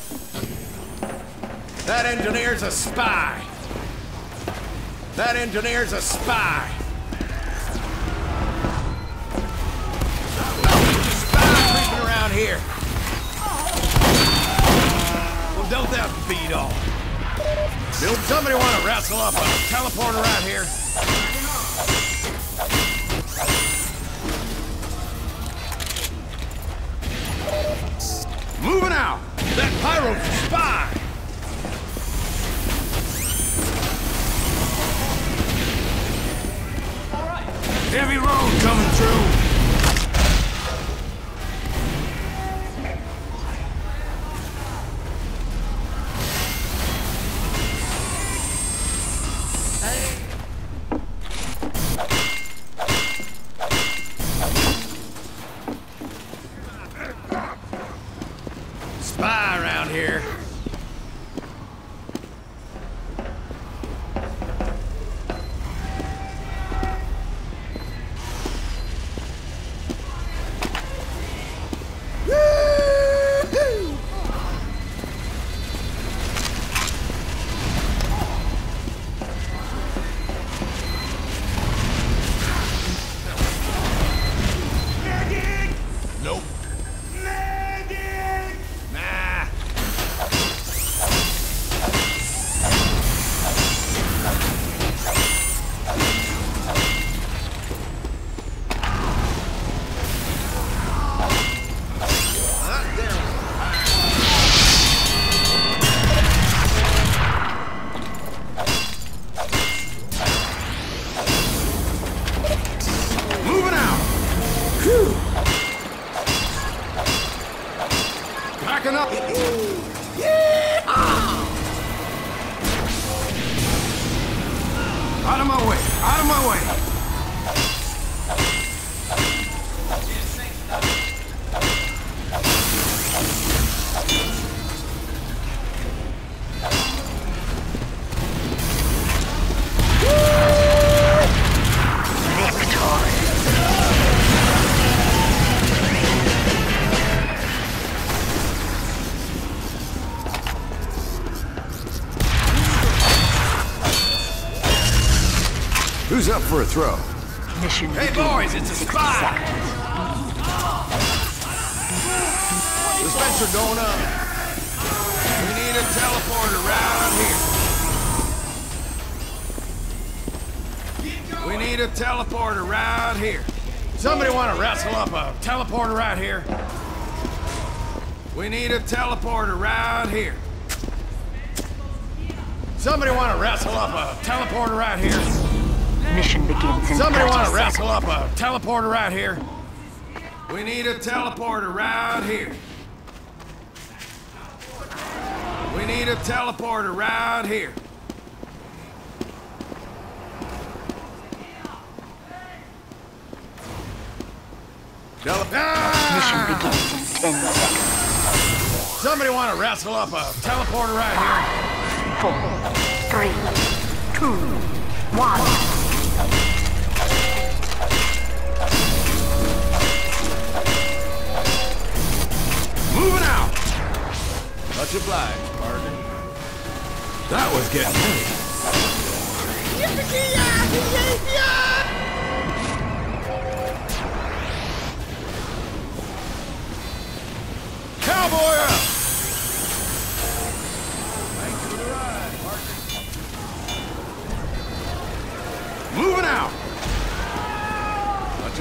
That engineer's a spy. That engineer's a spy. There's a spy creeping around here. Well, don't that beat all? Somebody want to wrestle up a teleporter right here? Moving out! That pyro's a spy! Heavy road coming through! Spy around here. Nope. Nah. Moving out. Phew. Backing up. Out of my way. Out of my way. Who's up for a throw? Mission Hey begins boys, it's a in sixty spy! seconds. Dispenser going up. We need a teleporter right here. We need a teleporter right here. Somebody want to wrestle up a teleporter right here? We need a teleporter right here. Somebody want to wrestle up a teleporter right here? Mission begins in Somebody want to thirty wrestle seconds. up a teleporter right here? We need a teleporter right here. We need a teleporter right here. Tele Mission ah! begins in ten seconds. Somebody want to wrestle up a teleporter right Four, three, two, one. Moving out! Much obliged, partner. That was getting heavy.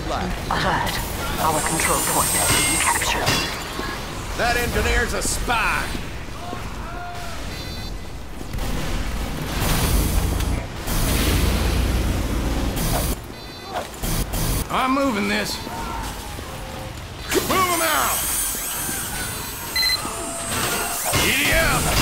Alert. Our control point is being captured. That engineer's a spy. I'm moving this. Move him out! Giddy up!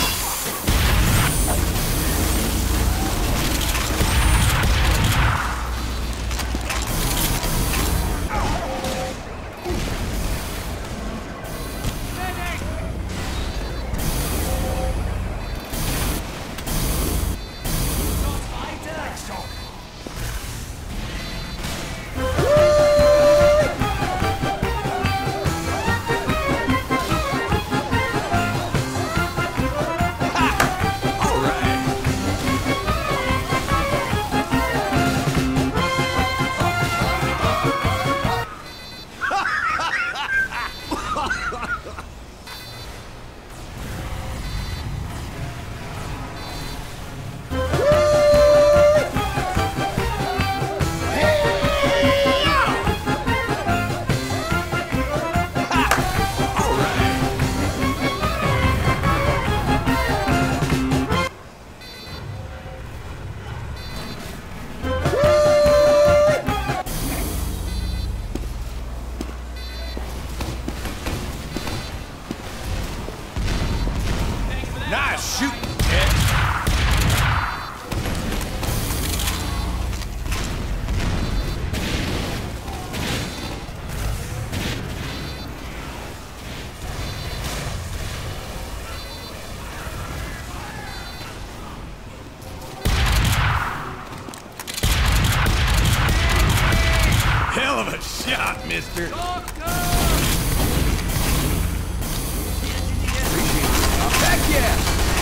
Nice shooting, Ted. Hell of a shot, mister. Heck yeah!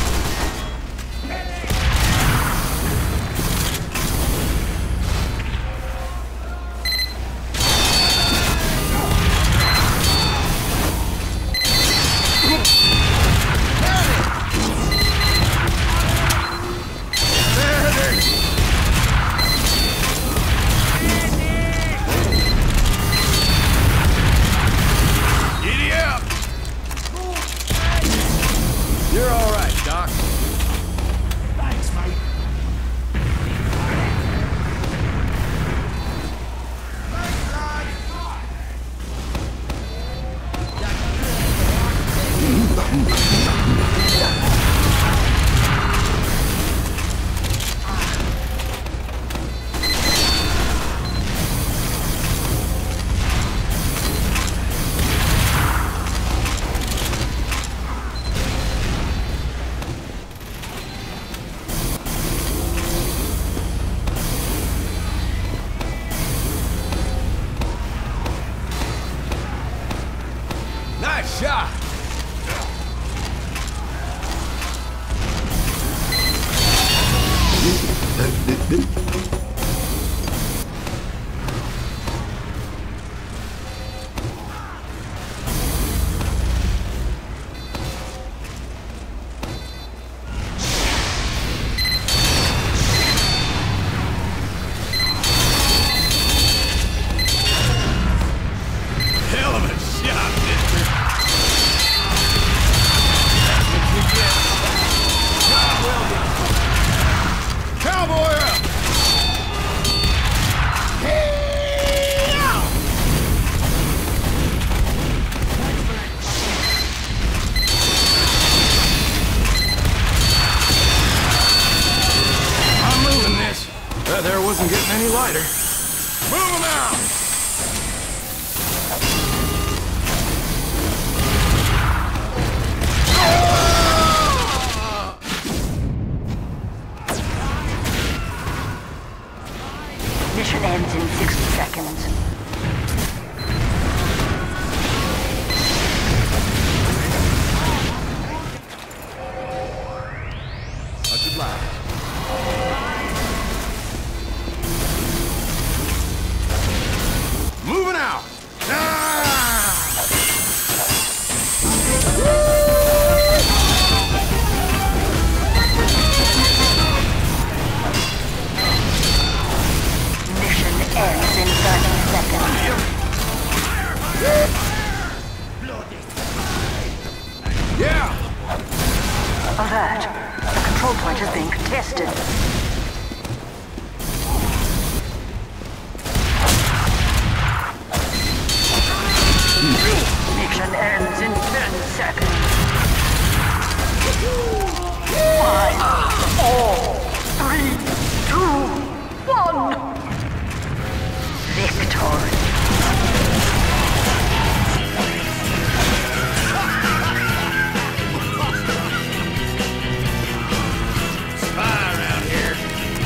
You're all right, Doc. Thanks, mate. Nice shot! Hell of a shot, mister. That's what you get. Job well done. Cowboy up! I'm moving this. That there wasn't getting any lighter. Move him out! Mission ends in sixty seconds. Much obliged. Moving out! Ah! Mission ends in thirty seconds. laboratory. Spy around here.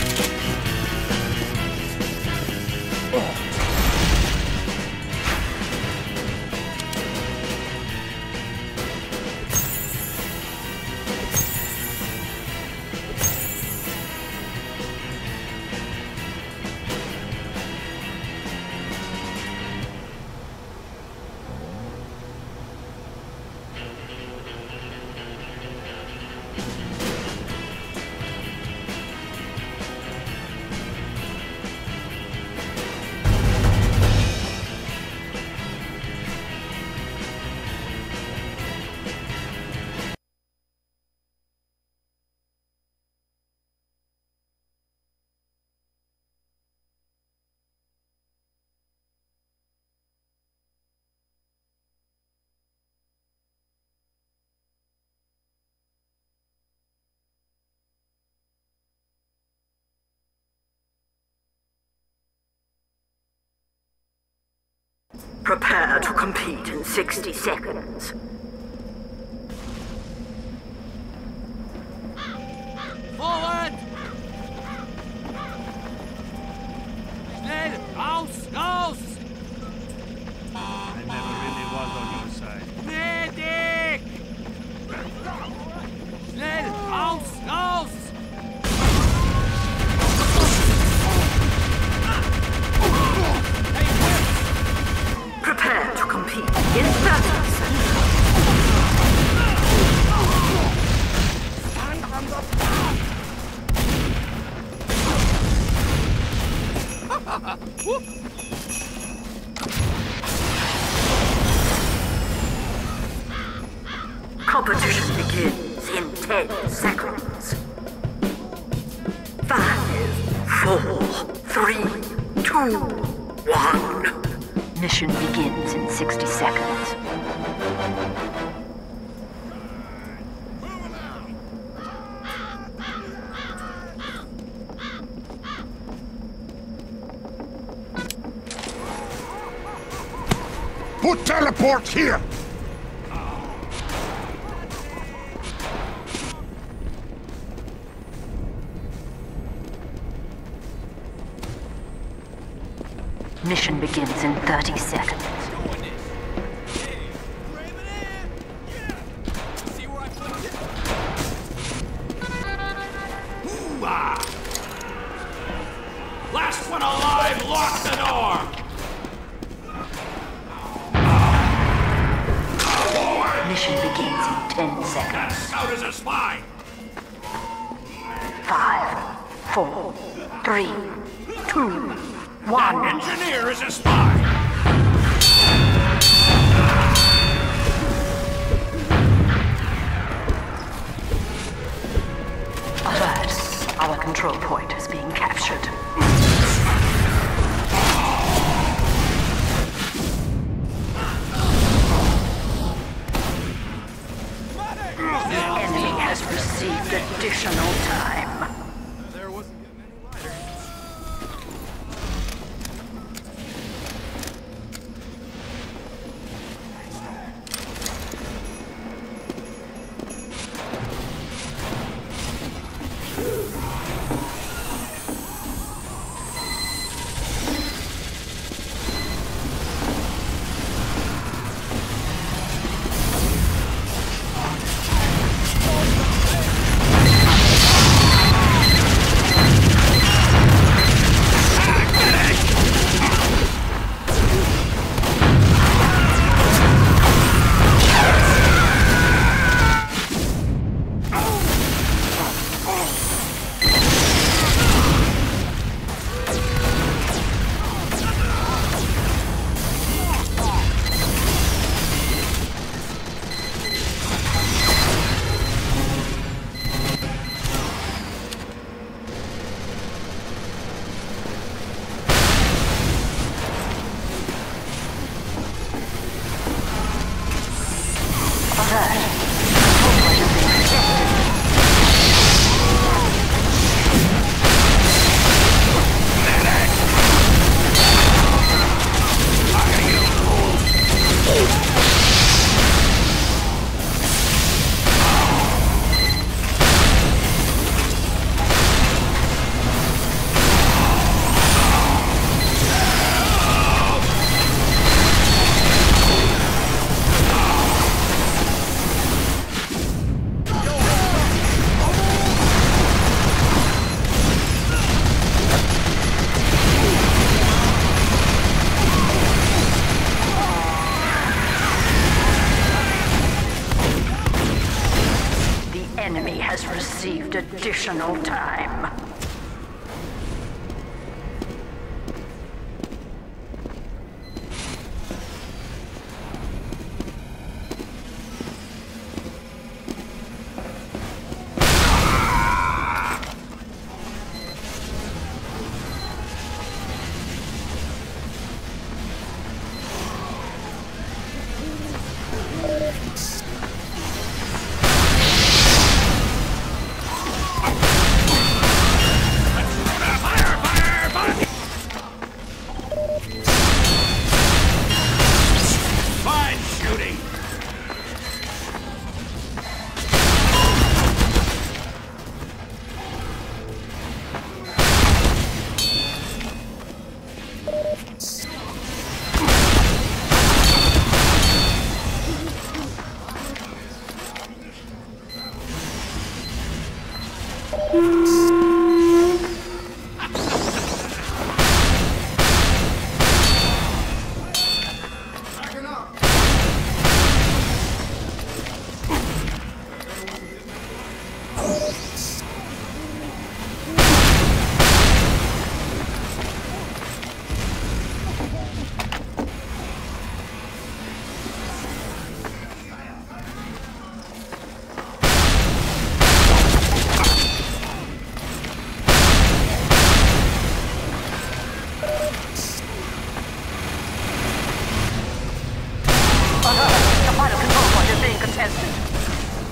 Prepare to compete in sixty seconds. Forward! Schnell! Raus! Raus! I never really was on your side. Medic! Schnell! Raus! Raus! Prepare to compete in thirty seconds. Competition begins in ten seconds. Five, four, three, two, one. Mission begins in sixty seconds. Put teleport here! Mission begins in thirty seconds. Last one alive, lock the door! Mission begins in ten seconds. That scout is a spy! Five, four, three, two, one. That engineer is a spy! Alert! Our control point is being captured. The enemy has received additional time. There wasn't getting any lighter.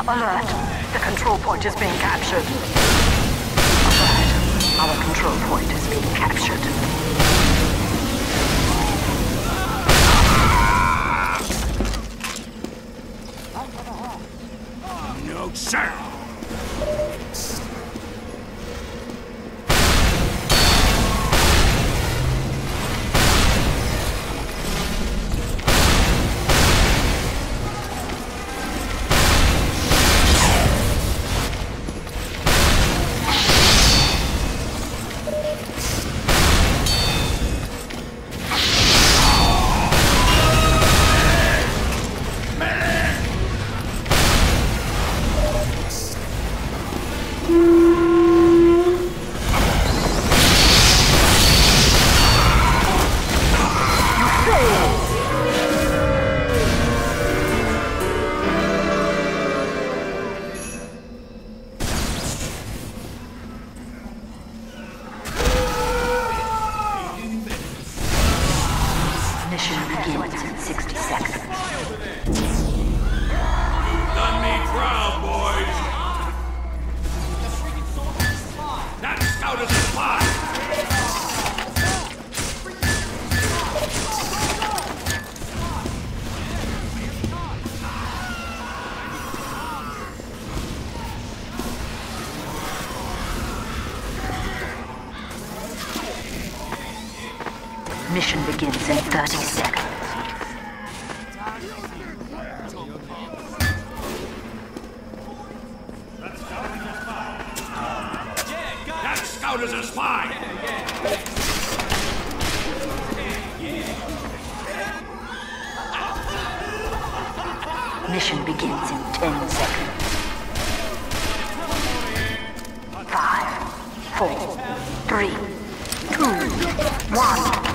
Alert! The control point is being captured. Alert! Our control point is being captured. No, sir! Mission begins in sixty seconds. Done me proud, boys! That scout is a spy! Mission begins in thirty seconds. That scout is a spy! Mission begins in ten seconds. Five, four, three, two, one.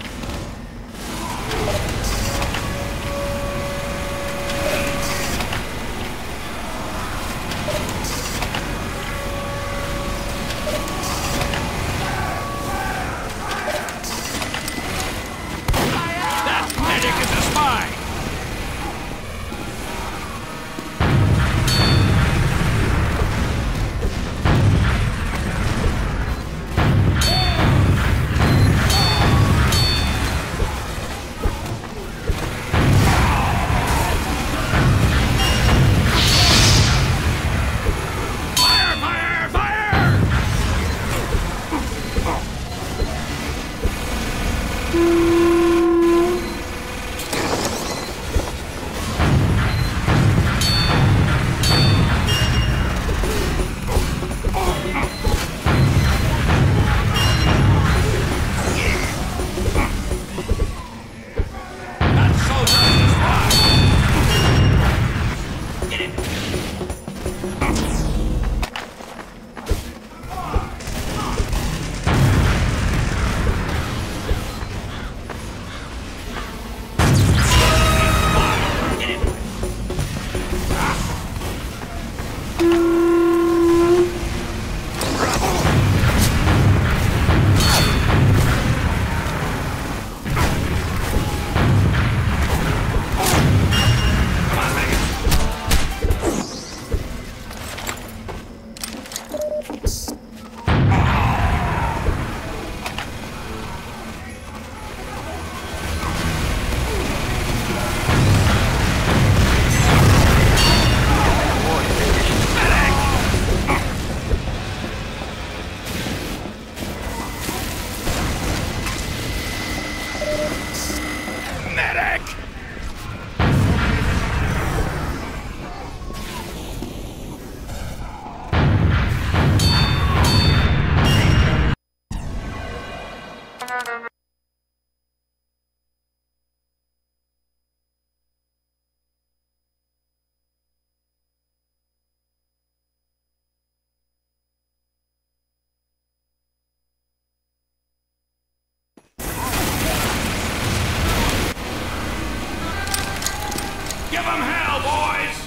Give them hell, boys!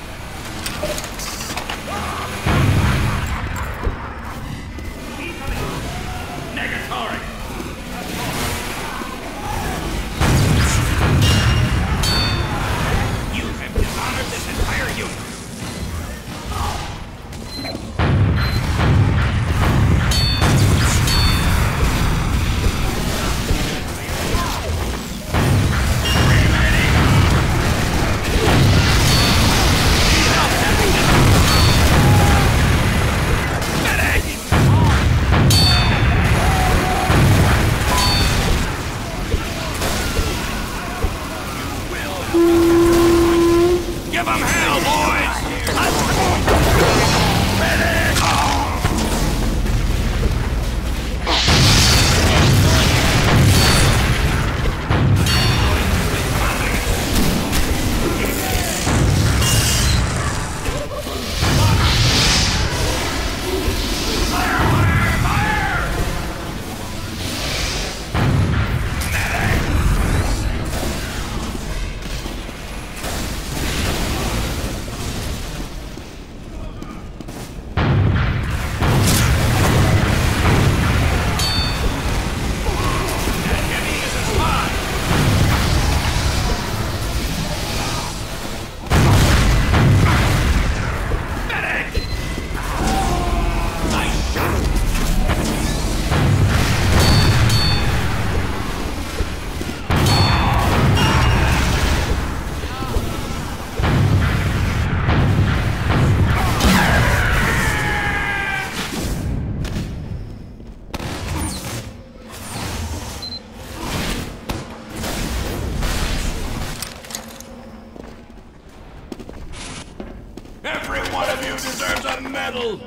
Negatory! You have dishonored this entire unit! medal!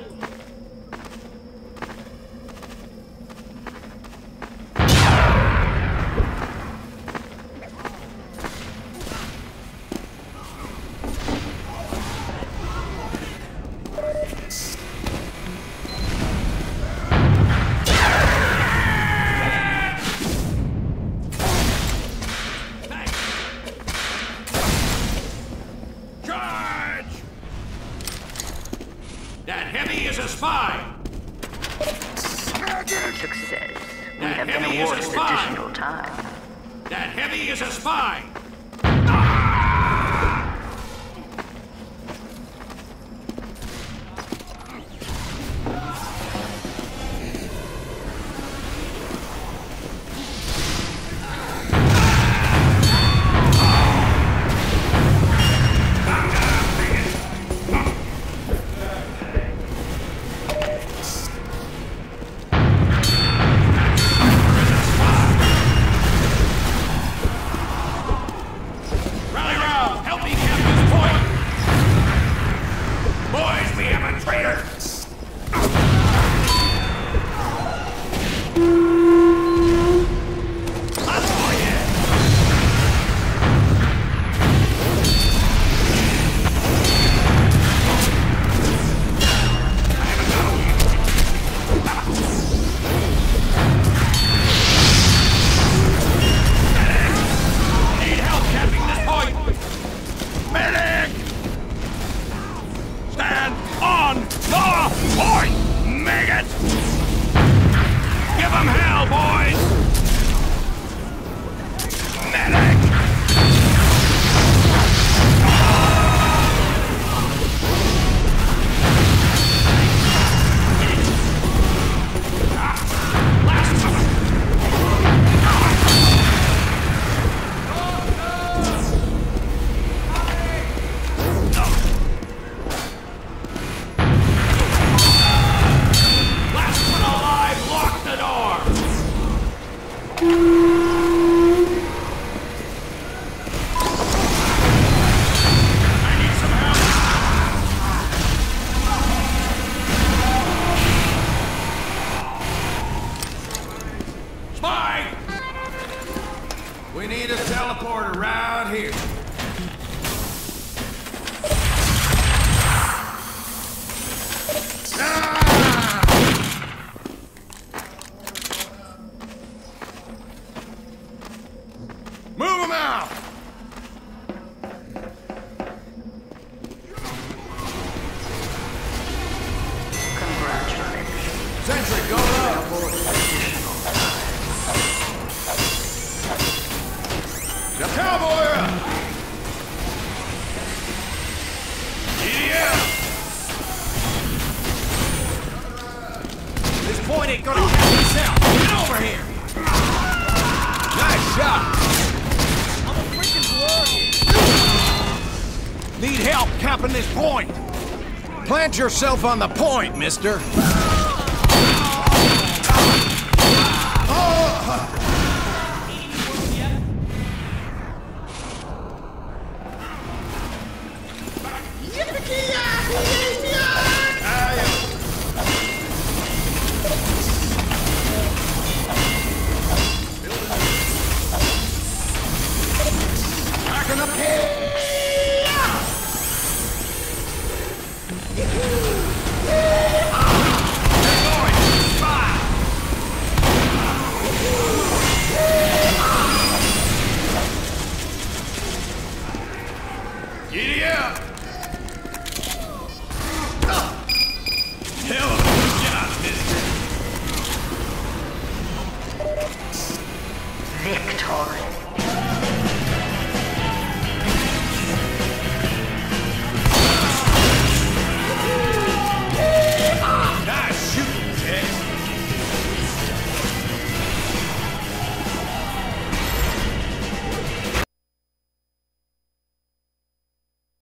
That heavy is a spy! Success. We That have been heavy is a awarded spy. additional time. That heavy is a spy! Rally round! Help me capture this point! Boys, we have a traitor! Need help capturing this point! Medic! Stand on the point, maggot! Give them hell, boys! Medic! Last one! Last one alive, lock the door! I need some help! Spy! We need a teleporter right here. Move them out! Congratulations. Sentry, go up! The cowboy up! Yeah! This point ain't gonna catch itself! Get over here! Nice shot! I'm a freaking warrior! Need help capping this point! Plant yourself on the point, mister! Backing up here! Giddy up! Hell of a good job, mister. Victory.